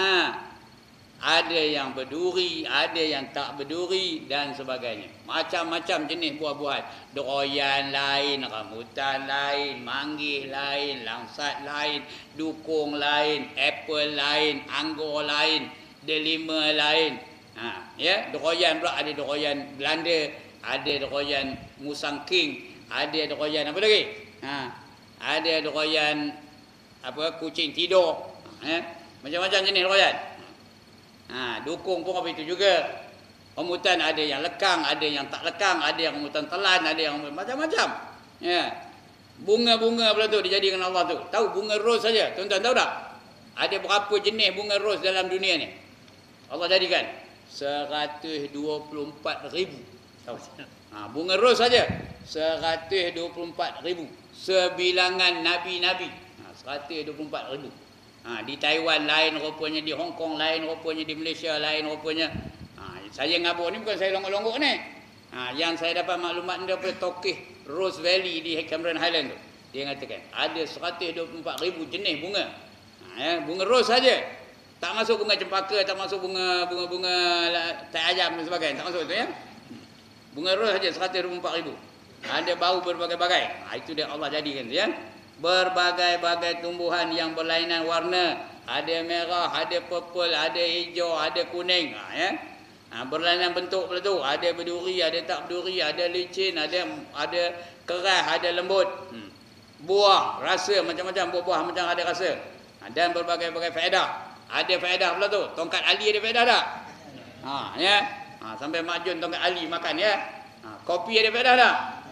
ada yang berduri, ada yang tak berduri dan sebagainya. Macam-macam jenis buah-buahan. Durian lain, rambutan lain, manggis lain, langsat lain, dukung lain, apple lain, anggur lain, delima lain. Ha, ya, durian pula ada durian Belanda, ada durian Musang King, ada durian apa lagi? Ha, ada durian apa kucing tidur. Ha, macam-macam jenis durian. Ha, dukung pun apa itu juga. Rambutan ada yang lekang, ada yang tak lekang, ada yang rambutan telan, ada yang macam-macam. Ya. Bunga-bunga pula tu dijadikan Allah tu. Tahu bunga ros saja, tuan-tuan tahu tak? Ada berapa jenis bunga ros dalam dunia ni? Allah jadikan seratus dua puluh empat ribu. Tahu? Ha, bunga ros saja seratus dua puluh empat ribu. Sebilangan nabi-nabi. Ha, seratus dua puluh empat ribu. Ha, di Taiwan lain rupanya, di Hong Kong lain rupanya, di Malaysia lain rupanya. Ha, saya ngabuk ni bukan saya longgok-longgok ni. Ha, yang saya dapat maklumat daripada Tokeh Rose Valley di Cameron Highland tu. Dia mengatakan ada seratus dua puluh empat ribu jenis bunga. Ha, ya, bunga ros saja. Tak masuk bunga cempaka, tak masuk bunga bunga-bunga tai ayam dan sebagainya. Tak masuk itu, ya. Bunga ros saja seratus dua puluh empat ribu. Ada bau berbagai-bagai. Ha, itu dia Allah jadikan, ya. Berbagai-bagai tumbuhan yang berlainan warna. Ada merah, ada purple, ada hijau, ada kuning. Ha, ya. Ha, berlainan bentuk pula tu. Ada berduri, ada tak berduri, ada licin, ada ada keras, ada lembut. Hmm. Buah, rasa macam-macam buah-buah macam ada rasa. Ha, dan berbagai-bagai faedah. Ada faedah pula tu. Tongkat Ali ada faedah tak? Ha, ya. Ha, sampai Mak Jun tongkat Ali makan, ya. Ha, kopi ada faedah tak? Ha,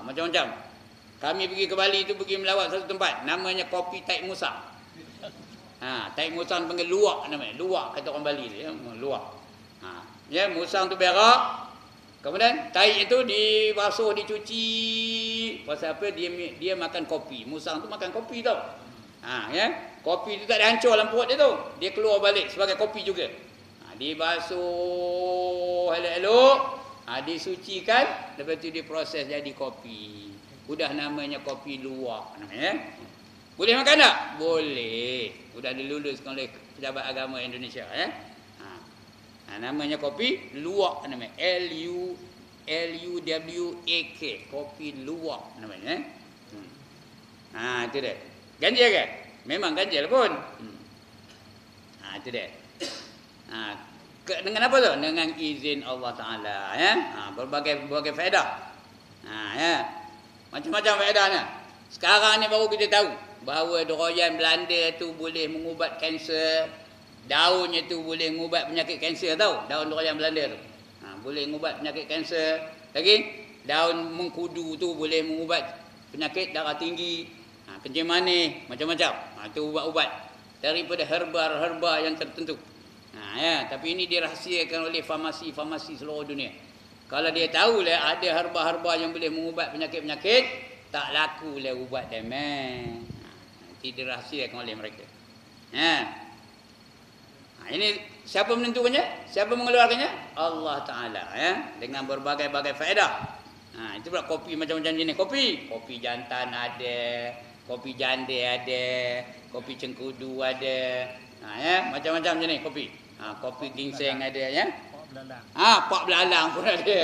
macam-macam. Kami pergi ke Bali tu pergi melawat satu tempat namanya kopi Taik Musang. Ha, Taik Musang panggil luwak namanya. Luwak kata orang Bali dia, ya, luwak. Ha, ya, musang tu berak. Kemudian taik itu dibasuh, dicuci. Pasal apa? Dia dia makan kopi. Musang tu makan kopi tau. Ha, ya. Kopi tu tak ada hancur dalam perut dia tu. Dia keluar balik sebagai kopi juga. Ha, dibasuh elok-elok, ha, disucikan, lepas tu diproses jadi kopi. Sudah namanya kopi luwak namanya. Boleh makan tak? Boleh. Sudah diluluskan oleh pejabat agama Indonesia, ya. Ha. Ha, namanya kopi luwak namanya. L U L U W A K. Kopi luwak namanya, eh. Hmm. Ha, itu dia. Ganjil ke? Memang ganjil pun. Hmm. Ha, itu dia. Ha, ke, dengan apa tu? Dengan izin Allah Taala, ya. Ha, berbagai berbagai faedah. Ha, ya. Macam-macam faedahnya. Sekarang ni baru kita tahu bahawa doroyan Belanda tu boleh mengubat kanser. Daunnya tu boleh mengubat penyakit kanser, tahu? Daun doroyan Belanda tu. Ha, boleh mengubat penyakit kanser. Lagi, daun mengkudu tu boleh mengubat penyakit darah tinggi, ha, kencing manis, macam-macam. Ha, tu ubat-ubat daripada herba-herba yang tertentu. Ha, ya, tapi ini dirahsiakan oleh farmasi-farmasi seluruh dunia. Kalau dia tahu lah ada herba-herba yang boleh mengubat penyakit-penyakit, tak laku lah ubat demen. Nanti dirahsiakan oleh mereka. Ha. Ha, ini siapa menentukannya? Siapa mengeluarkannya? Allah Taala, ya, dengan berbagai-bagai faedah. Ha, itu pula kopi macam-macam jenis kopi. Kopi jantan ada, kopi jande ada, kopi cengkudu ada. Ha, ya, macam-macam jenis kopi. Ha, kopi ginseng ada, ya. Belalang. Ah, pak belalang pun ada.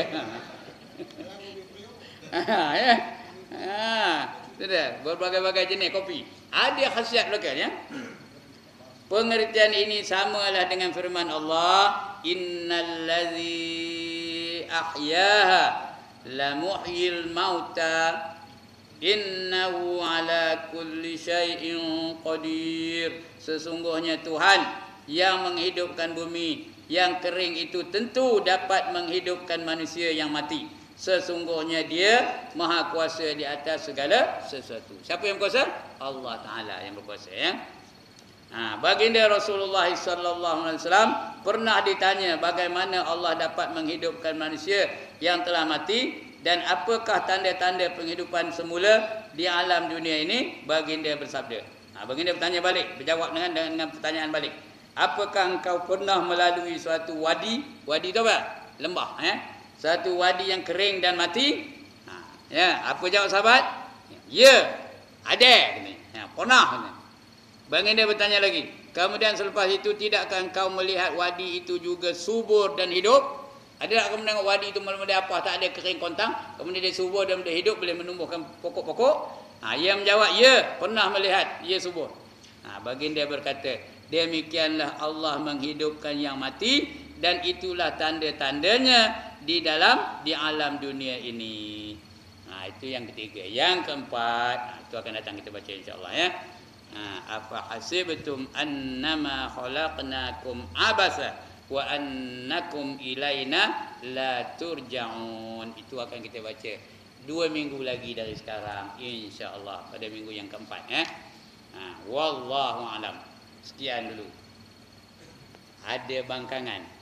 Ha, ya. Ha, itu dia, berbagai-bagai jenis kopi. Ada khasiat lokal, ya. Pengertian ini samalah dengan firman Allah, innallazi ahyaha la muhyil mauta innahu ala kulli syai'in qadir. Sesungguhnya Tuhan yang menghidupkan bumi yang kering itu tentu dapat menghidupkan manusia yang mati. Sesungguhnya dia maha kuasa di atas segala sesuatu. Siapa yang berkuasa? Allah Ta'ala yang berkuasa, ya. Ha, baginda Rasulullah sallallahu alaihi wasallam pernah ditanya bagaimana Allah dapat menghidupkan manusia yang telah mati dan apakah tanda-tanda penghidupan semula di alam dunia ini. Baginda bersabda. Ha, baginda bertanya balik, berjawab dengan dengan pertanyaan balik. Apakah engkau pernah melalui suatu wadi? Wadi tu apa? Lembah, ya. Satu wadi yang kering dan mati? Ha, ya, apa jawab sahabat? Ya, ada. Ya, pernah. Baginda bertanya lagi. Kemudian selepas itu tidakkah engkau melihat wadi itu juga subur dan hidup? Ada tak kamu tengok wadi itu mula-mula apa? Tak ada kering kontang. Kemudian dia subur dan dia hidup, boleh menumbuhkan pokok-pokok. Ha, ia menjawab, ya, pernah melihat. Ia subur. Ha, baginda berkata, demikianlah Allah menghidupkan yang mati dan itulah tanda-tandanya di dalam di alam dunia ini. Nah, itu yang ketiga. Yang keempat, nah, itu akan datang kita baca insya-Allah, ya. Nah, afa hasibtum annama khalaqnakum abasa wa annakum ilaina la turja'un. Itu akan kita baca dua minggu lagi dari sekarang insya-Allah pada minggu yang keempat, ya. Nah, wallahu alam. Sekian dulu. Ada bangkangan.